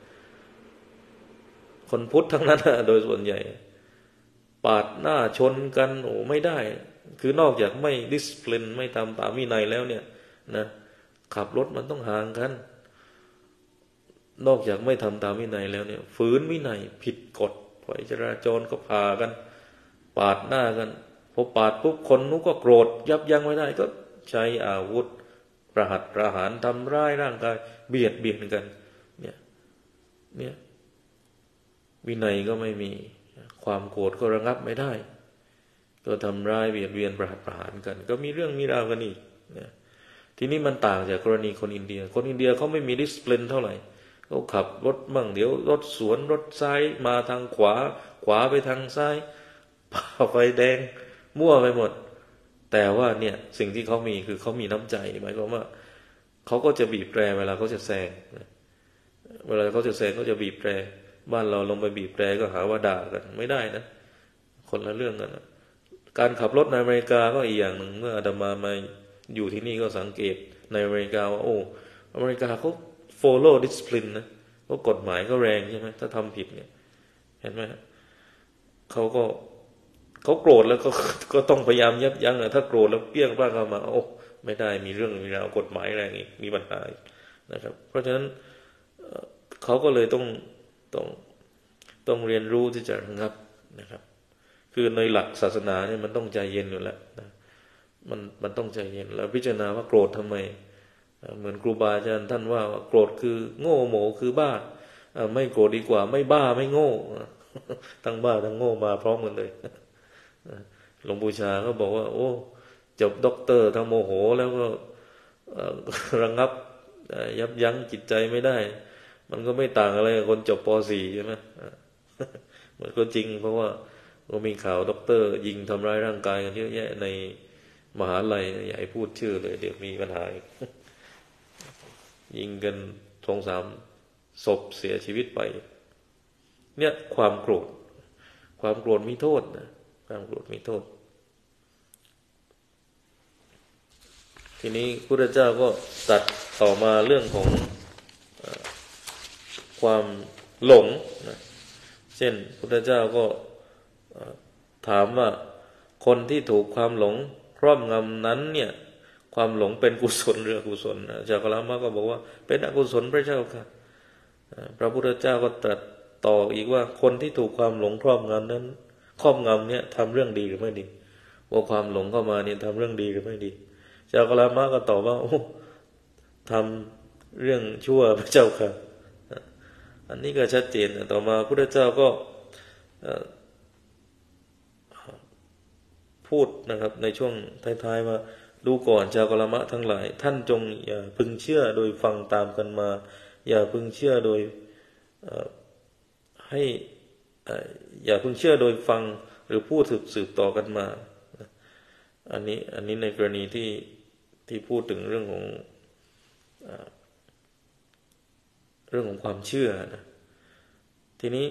คนพุทธทั้งนั้นโดยส่วนใหญ่ปาดหน้าชนกันไม่ได้คือนอกจากไม่ดิสซิปลินไม่ทำตามวินัยแล้วเนี่ยนะขับรถมันต้องห่างกันนอกจากไม่ทำตามวินัยแล้วเนี่ยฝืนวินัยผิดกฎไฟจราจรก็พากันปาดหน้ากันพอปาดปุ๊บคนนู้นก็โกรธยับยั้งไม่ได้ก็ใช้อาวุธประหัตประหารทำร้ายร่างกายเบียดเบียนกันเนี่ยวินัยก็ไม่มีความโกรธก็ระงับไม่ได้ก็ทำร้ายเบียดเบียนประหัตประหารกันก็มีเรื่องมีราวกันอีกทีนี้มันต่างจากกรณีคนอินเดียเขาไม่มีดิสซิปลินเท่าไหร่เขาขับรถมั่งเดี๋ยวรถสวนรถซ้ายมาทางขวาไปทางซ้ายผ่าไฟแดงมั่วไปหมดแต่ว่าเนี่ยสิ่งที่เขามีคือเขามีน้ำใจหมายความว่าเขาก็จะบีบแตรเวลาเขาจะแซงเวลาเขาจะแซงเขาจะบีบแตรบ้านเราลงไปบีบแตรก็หาว่าด่ากันไม่ได้นะคนละเรื่องกันนะการขับรถในอเมริกาก็อีกอย่างหนึ่งเมื่ออาตมามาอยู่ที่นี่ก็สังเกตในอเมริกาว่าอเมริกาเขา follow discipline นะเขากฎหมายก็แรงใช่ไหมถ้าทำผิดเนี่ยเห็นไหมเขาโกรธแล้วก็ต้องพยายามยับยั้งถ้าโกรธแล้วเปี้ยงป้างเข้ามาไม่ได้มีเรื่องมีราวกฎหมายแรงอีกมีปัญหานะครับเพราะฉะนั้นเขาก็เลยต้องเรียนรู้ที่จะระงับนะครับคือในหลักศาสนาเนี่ยมันต้องใจเย็นอยู่แล้วนะมันต้องใจเย็นแล้วพิจารณาว่าโกรธทำไมเหมือนครูบาอาจารย์ท่านว่าโกรธคือโง่โหมคือบ้าไม่โกรธดีกว่าไม่บ้าไม่โง่ทั้งบ้าทั้งโง่มาพร้อมกันเลยหลวงปู่ชาก็บอกว่าจบด็อกเตอร์ทั้งโมโหแล้วก็ระงับยับยั้งจิตใจไม่ได้มันก็ไม่ต่างอะไรกับคนจบป .4 ใช่ไหมมันก็จริงเพราะว่าก็มีข่าวด็อกเตอร์ยิงทำร้ายร่างกายกันเยอะแยะในมหาลัยอย่าให้พูดชื่อเลยเดี๋ยวมีปัญหายิงกัน2-3 ศพเสียชีวิตไปเนี่ยความโกรธมีโทษนะความโกรธมีโทษทีนี้พระพุทธเจ้าก็ตรัสต่อมาเรื่องของความหลงนะเช่นพระพุทธเจ้าก็ถามว่าคนที่ถูกความหลงครอบงำนั้นเนี่ยความหลงเป็นกุศลหรืออกุศลอาจารย์กลามะก็บอกว่าเป็นอกุศลพระเจ้าค่ะพระพุทธเจ้าก็ตรัสต่ออีกว่าคนที่ถูกความหลงครอบงำนั้นครอบงำเนี่ยทำเรื่องดีหรือไม่ดีว่าความหลงเข้ามาเนี่ยทำเรื่องดีหรือไม่ดีอาจารย์กลามะก็ตอบว่าโอ้ทำเรื่องชั่วพระเจ้าค่ะอันนี้ก็ชัดเจนต่อมาพระพุทธเจ้าก็พูดนะครับในช่วงท้ายๆว่าดูก่อนชาวกลมะทั้งหลายท่านจงอย่าพึงเชื่อโดยฟังตามกันมาอย่าพึงเชื่อโดยอย่าพึงเชื่อโดยฟังหรือพูดสืบต่อกันมาอันนี้ในกรณีที่พูดถึงเรื่องของความเชื่อนะทีนี้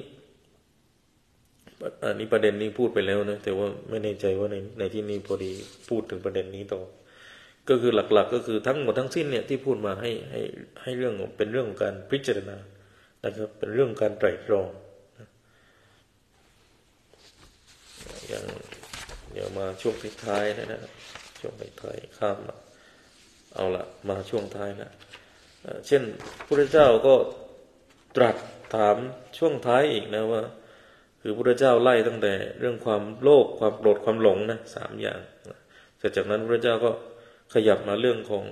อันนี้ประเด็นนี้พูดไปแล้วนะแต่ว่าไม่แน่ใจว่าในที่นี้พอดีพูดถึงประเด็นนี้ต่อก็คือหลักๆก็คือทั้งหมดทั้งสิ้นเนี่ยที่พูดมาให้เรื่องเป็นเรื่องของการพิจารณานะครับเป็นเรื่องการไตร่ตรองอย่างเดี๋ยวมาช่วงท้ายนะช่วงท้ายข้ามมาเอาละมาช่วงท้ายนะเช่นพระพุทธเจ้าก็ตรัสถามช่วงท้ายอีกนะว่าคือพระพุทธเจ้าไล่ตั้งแต่เรื่องความโลภความโกรธความหลงนะ3อย่างเสร็จจากนั้นพระพุทธเจ้าก็ขยับมาเรื่องของ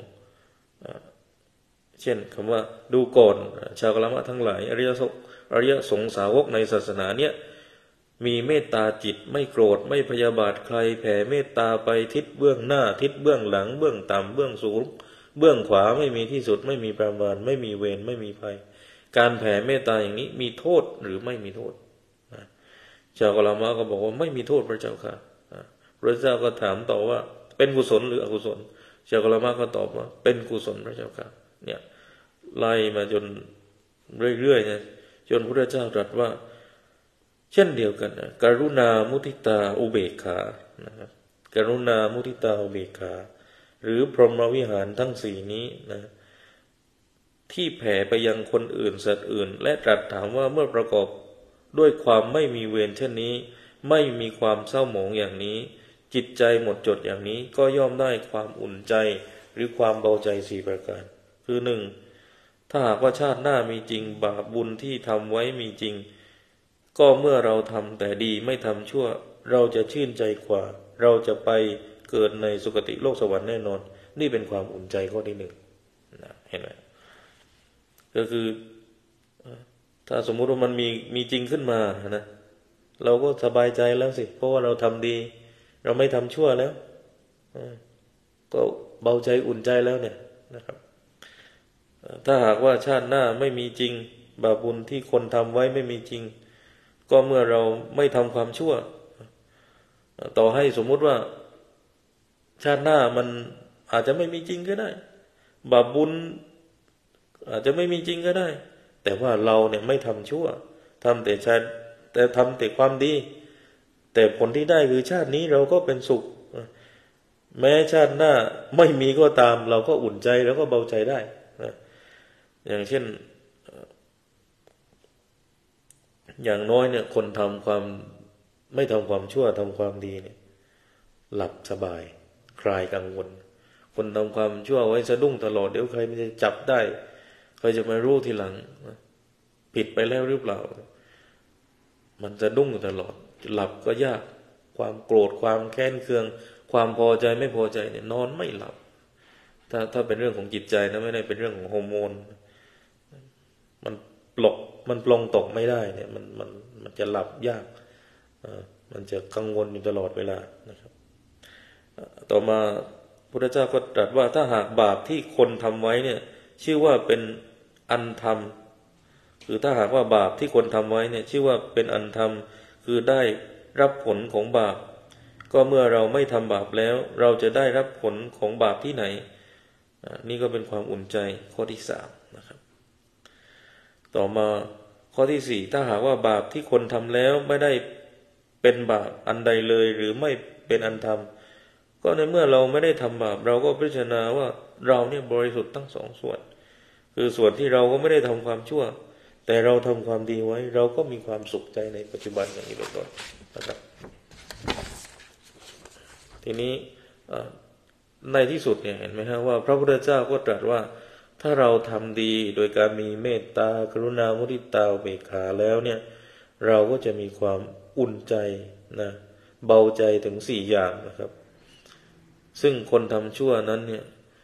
เช่นคำว่าดูก่อนชาวกลมะทั้งหลายอริยสงฆ์สาวกในศาสนาเนี่ยมีเมตตาจิตไม่โกรธไม่พยาบาทใครแผ่เมตตาไปทิศเบื้องหน้าทิศเบื้องหลังเบื้องต่ำเบื้องสูงเบื้องขวาไม่มีที่สุดไม่มีประมาณไม่มีเวรไม่มีภัยการแผ่เมตตาอย่างนี้มีโทษหรือไม่มีโทษชาวกลมะก็บอกว่าไม่มีโทษพระเจ้าค่ะพระเจ้าก็ถามต่อว่าเป็นกุศลหรืออกุศลชาวกลมะก็ตอบว่าเป็นกุศลพระเจ้าค่ะเนี่ยไล่มาจนเรื่อยๆนะจนพระเจ้าตรัสว่าเช่นเดียวกันนะกรุณามุทิตาอุเบกขานะครับกรุณามุทิตาอุเบกขาหรือพรหมวิหารทั้ง4นี้นะที่แผ่ไปยังคนอื่นสัตว์อื่นและตรัสถามว่าเมื่อประกอบด้วยความไม่มีเวรเช่นนี้ไม่มีความเศร้าหมองอย่างนี้จิตใจหมดจดอย่างนี้ก็ย่อมได้ความอุ่นใจหรือความเบาใจ4ประการคือ 1. ถ้าหากว่าชาติหน้ามีจริงบาปบุญที่ทำไว้มีจริงก็เมื่อเราทำแต่ดีไม่ทำชั่วเราจะชื่นใจกว่าเราจะไปเกิดในสุคติโลกสวรรค์แน่นอนนี่เป็นความอุ่นใจข้อที่1นะเห็นไหมก็คือถ้าสมมุติว่ามันมีจริงขึ้นมานะเราก็สบายใจแล้วสิเพราะว่าเราทำดีเราไม่ทำชั่วแล้วก็เบาใจอุ่นใจแล้วเนี่ยนะครับถ้าหากว่าชาติหน้าไม่มีจริงบาปบุญที่คนทำไว้ไม่มีจริงก็เมื่อเราไม่ทำความชั่วต่อให้สมมุติว่าชาติหน้ามันอาจจะไม่มีจริงก็ได้บาปบุญอาจจะไม่มีจริงก็ได้แต่ว่าเราเนี่ยไม่ทำชั่วทำแต่ทำแต่ความดีแต่ผลที่ได้คือชาตินี้เราก็เป็นสุขแม้ชาติหน้าไม่มีก็ตามเราก็อุ่นใจแล้วก็เบาใจได้นะอย่างเช่นอย่างน้อยเนี่ยคนไม่ทำความชั่วทำความดีเนี่ยหลับสบายคลายกังวลคนทำความชั่วไว้สะดุ้งตลอดเดี๋ยวใครมันจะจับได้ใครจะมารู้ทีหลังผิดไปแล้วหรือเปล่ามันสะดุ้งตลอดหลับก็ยากความโกรธความแค้นเคืองความพอใจไม่พอใจเนี่ยนอนไม่หลับถ้าเป็นเรื่องของจิตใจนะไม่ได้เป็นเรื่องของฮอร์โมนมันปลงตกไม่ได้เนี่ยมันจะหลับยากมันจะกังวลอยู่ตลอดเวลานะครับต่อมาพระพุทธเจ้าก็ตรัสว่าถ้าหากบาปที่คนทำไว้เนี่ยชื่อว่าเป็นอันธรรมคือถ้าหากว่าบาปที่คนทำไว้เนี่ยชื่อว่าเป็นอันธรรมคือได้รับผลของบาปก็เมื่อเราไม่ทำบาปแล้วเราจะได้รับผลของบาปที่ไหนนี่ก็เป็นความอุ่นใจข้อที่3นะครับต่อมาข้อที่4ถ้าหากว่าบาปที่คนทำแล้วไม่ได้เป็นบาปอันใดเลยหรือไม่เป็นอันธรรมก็ในเมื่อเราไม่ได้ทำบาปเราก็พิจารณาว่าเราเนี่ยบริสุทธิ์ทั้งสองส่วนคือส่วนที่เราก็ไม่ได้ทำความชั่วแต่เราทำความดีไว้เราก็มีความสุขใจในปัจจุบันอย่างนี้เป็นต้นนะครับทีนี้ในที่สุดเนี่ยเห็นไหมฮะว่าพระพุทธเจ้าก็ตรัสว่าถ้าเราทำดีโดยการมีเมตตากรุณามุทิตาอุเบกขาแล้วเนี่ยเราก็จะมีความอุ่นใจนะเบาใจถึงสี่อย่างนะครับซึ่งคนทำชั่วนั้นเนี่ย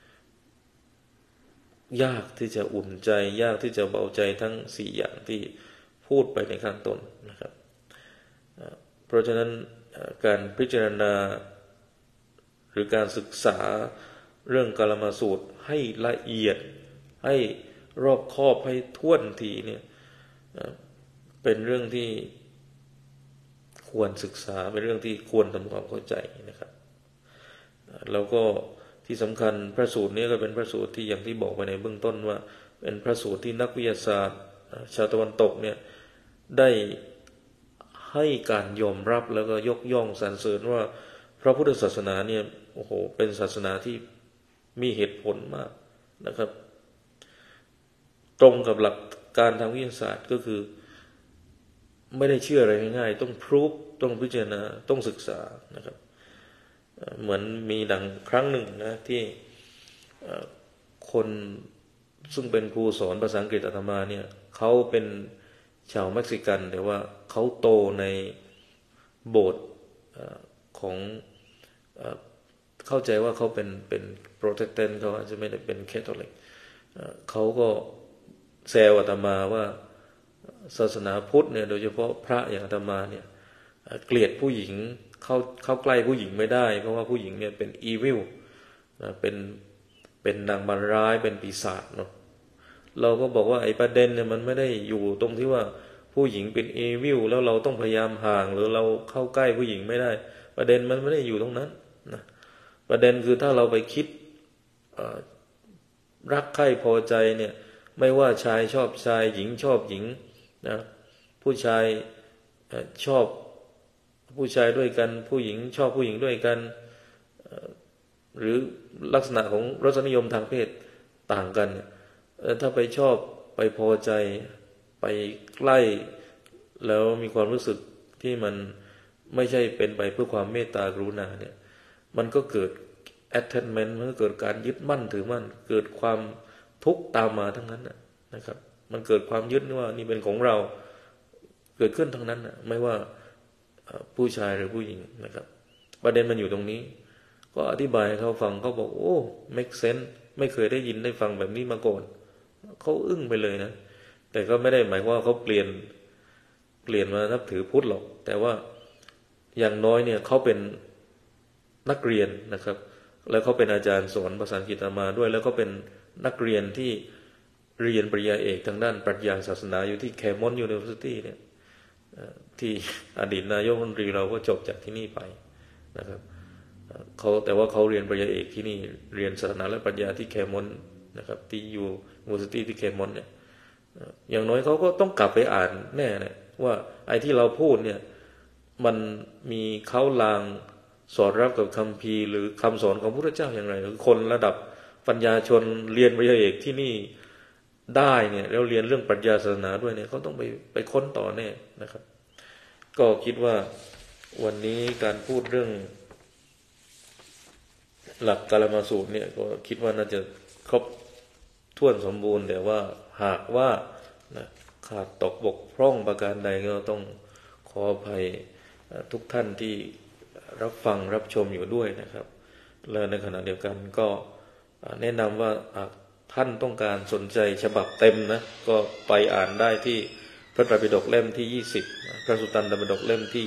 ยากที่จะอุ่นใจยากที่จะเบาใจทั้งสี่อย่างที่พูดไปในข้างต้นนะครับเพราะฉะนั้นการพิจารณาหรือการศึกษาเรื่องกาลมาสูตรให้ละเอียดให้รอบคอบให้ถ้วนทีเนี่ยเป็นเรื่องที่ควรศึกษาเป็นเรื่องที่ควรทำความเข้าใจนะครับแล้วก็ที่สำคัญพระสูตรนี้ก็เป็นพระสูตรที่อย่างที่บอกไปในเบื้องต้นว่าเป็นพระสูตรที่นักวิทยาศาสตร์ชาวตะวันตกเนี่ยได้ให้การยอมรับแล้วก็ยกย่องสรรเสริญว่าพระพุทธศาสนาเนี่ยโอ้โหเป็นศาสนาที่มีเหตุผลมากนะครับตรงกับหลักการทางวิทยาศาสตร์ก็คือไม่ได้เชื่ออะไรง่ายๆต้องพรูฟต้องพิจารณาต้องศึกษานะครับเหมือนมีดังครั้งหนึ่งนะที่คนซึ่งเป็นครูสอนภาษาอังกฤษอาตมาเนี่ยเขาเป็นชาวเม็กซิกันแต่ว่าเขาโตในโบสถ์ของเข้าใจว่าเขาเป็นโปรเตสแตนต์เขาอาจจะไม่ได้เป็นแคทอลิกเขาก็แซวอาตมาว่าศาสนาพุทธเนี่ยโดยเฉพาะพระอย่างอาตมาเนี่ยเกลียดผู้หญิงเข้าใกล้ผู้หญิงไม่ได้เพราะว่าผู้หญิงเนี่ยเป็นอีวิลเป็นนางมารร้ายเป็นปีศาจเนาะเราก็บอกว่าไอ้ประเด็นเนี่ยมันไม่ได้อยู่ตรงที่ว่าผู้หญิงเป็นอีวิลแล้วเราต้องพยายามห่างหรือเราเข้าใกล้ผู้หญิงไม่ได้ประเด็นมันไม่ได้อยู่ตรงนั้นนะประเด็นคือถ้าเราไปคิดรักใคร่พอใจเนี่ยไม่ว่าชายชอบชายหญิงชอบหญิงนะผู้ชายชอบผู้ชายด้วยกันผู้หญิงชอบผู้หญิงด้วยกันหรือลักษณะของรสนิยมทางเพศต่างกันถ้าไปชอบไปพอใจไปใกล้แล้วมีความรู้สึกที่มันไม่ใช่เป็นไปเพื่อความเมตตากรุณาเนี่ยมันก็เกิด attachment มันก็เกิดการยึดมั่นถือมั่นเกิดความทุกข์ตามมาทั้งนั้นนะครับมันเกิดความยึดว่านี่เป็นของเราเกิดขึ้นทั้งนั้นไม่ว่าผู้ชายหรือผู้หญิงนะครับประเด็นมันอยู่ตรงนี้ก็อธิบายให้เขาฟังเขาบอกโอ้ make sense ไม่เคยได้ยินได้ฟังแบบนี้มาก่อนเขาอึ้งไปเลยนะแต่ก็ไม่ได้หมายว่าเขาเปลี่ยนมานับถือพุทธหรอกแต่ว่าอย่างน้อยเนี่ยเขาเป็นนักเรียนนะครับแล้วเขาเป็นอาจารย์สอนภาษาอังกฤษมาด้วยแล้วก็เป็นนักเรียนที่เรียนปริญญาเอกทางด้านปรัชญาศาสนาอยู่ที่แคมอนยูนิเวอร์ซิตี้เนี่ยที่อดีตนายกรัฐมนตรีเราก็จบจากที่นี่ไปนะครับแต่ว่าเขาเรียนปริญญาเอกที่นี่เรียนศาสนาและปรัชญาที่แคมอนนะครับที่ยูนิเวอร์ซิตี้ที่แคมอนเนี่ยอย่างน้อยเขาก็ต้องกลับไปอ่านแน่เนี่ยว่าไอ้ที่เราพูดเนี่ยมันมีเข้าลางสอดรับกับคัมภีร์หรือคำสอนของพระพุทธเจ้าอย่างไรคนระดับปัญญาชนเรียนปริญญาเอกที่นี่ได้เนี่ยแล้วเรียนเรื่องปรัชญาศาสนาด้วยเนี่ยเขาต้องไปค้นต่อแน่นะครับก็คิดว่าวันนี้การพูดเรื่องหลักกาลมาสูตรเนี่ยก็คิดว่าน่าจะครบถ้วนสมบูรณ์แต่ว่าหากว่าขาดตกบกพร่องประการใดก็ต้องขออภัยทุกท่านที่รับฟังรับชมอยู่ด้วยนะครับและในขณะเดียวกันก็แนะนำว่าท่านต้องการสนใจฉบับเต็มนะก็ไปอ่านได้ที่พระไตรปิฎกเล่มที่20พระสุตตันตปิฎกเล่มที่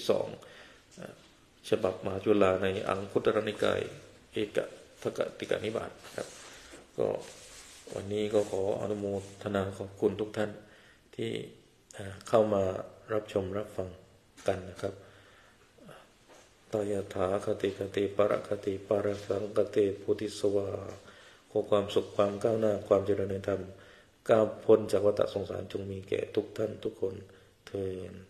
12ฉบับมหาจุฬาในอังคุตรนิกายเอกทกติกนิบาตครับก็วันนี้ก็ขออนุโมทนาขอบคุณทุกท่านที่เข้ามารับชมรับฟังกันนะครับตายถาคติคติปรคติปรสังคติพุทธิสวาขอความสุขความก้าวหน้าความเจริญในธรรมก้าวพ้นจากวัฏสงสารจงมีแก่ทุกท่านทุกคนเทอญ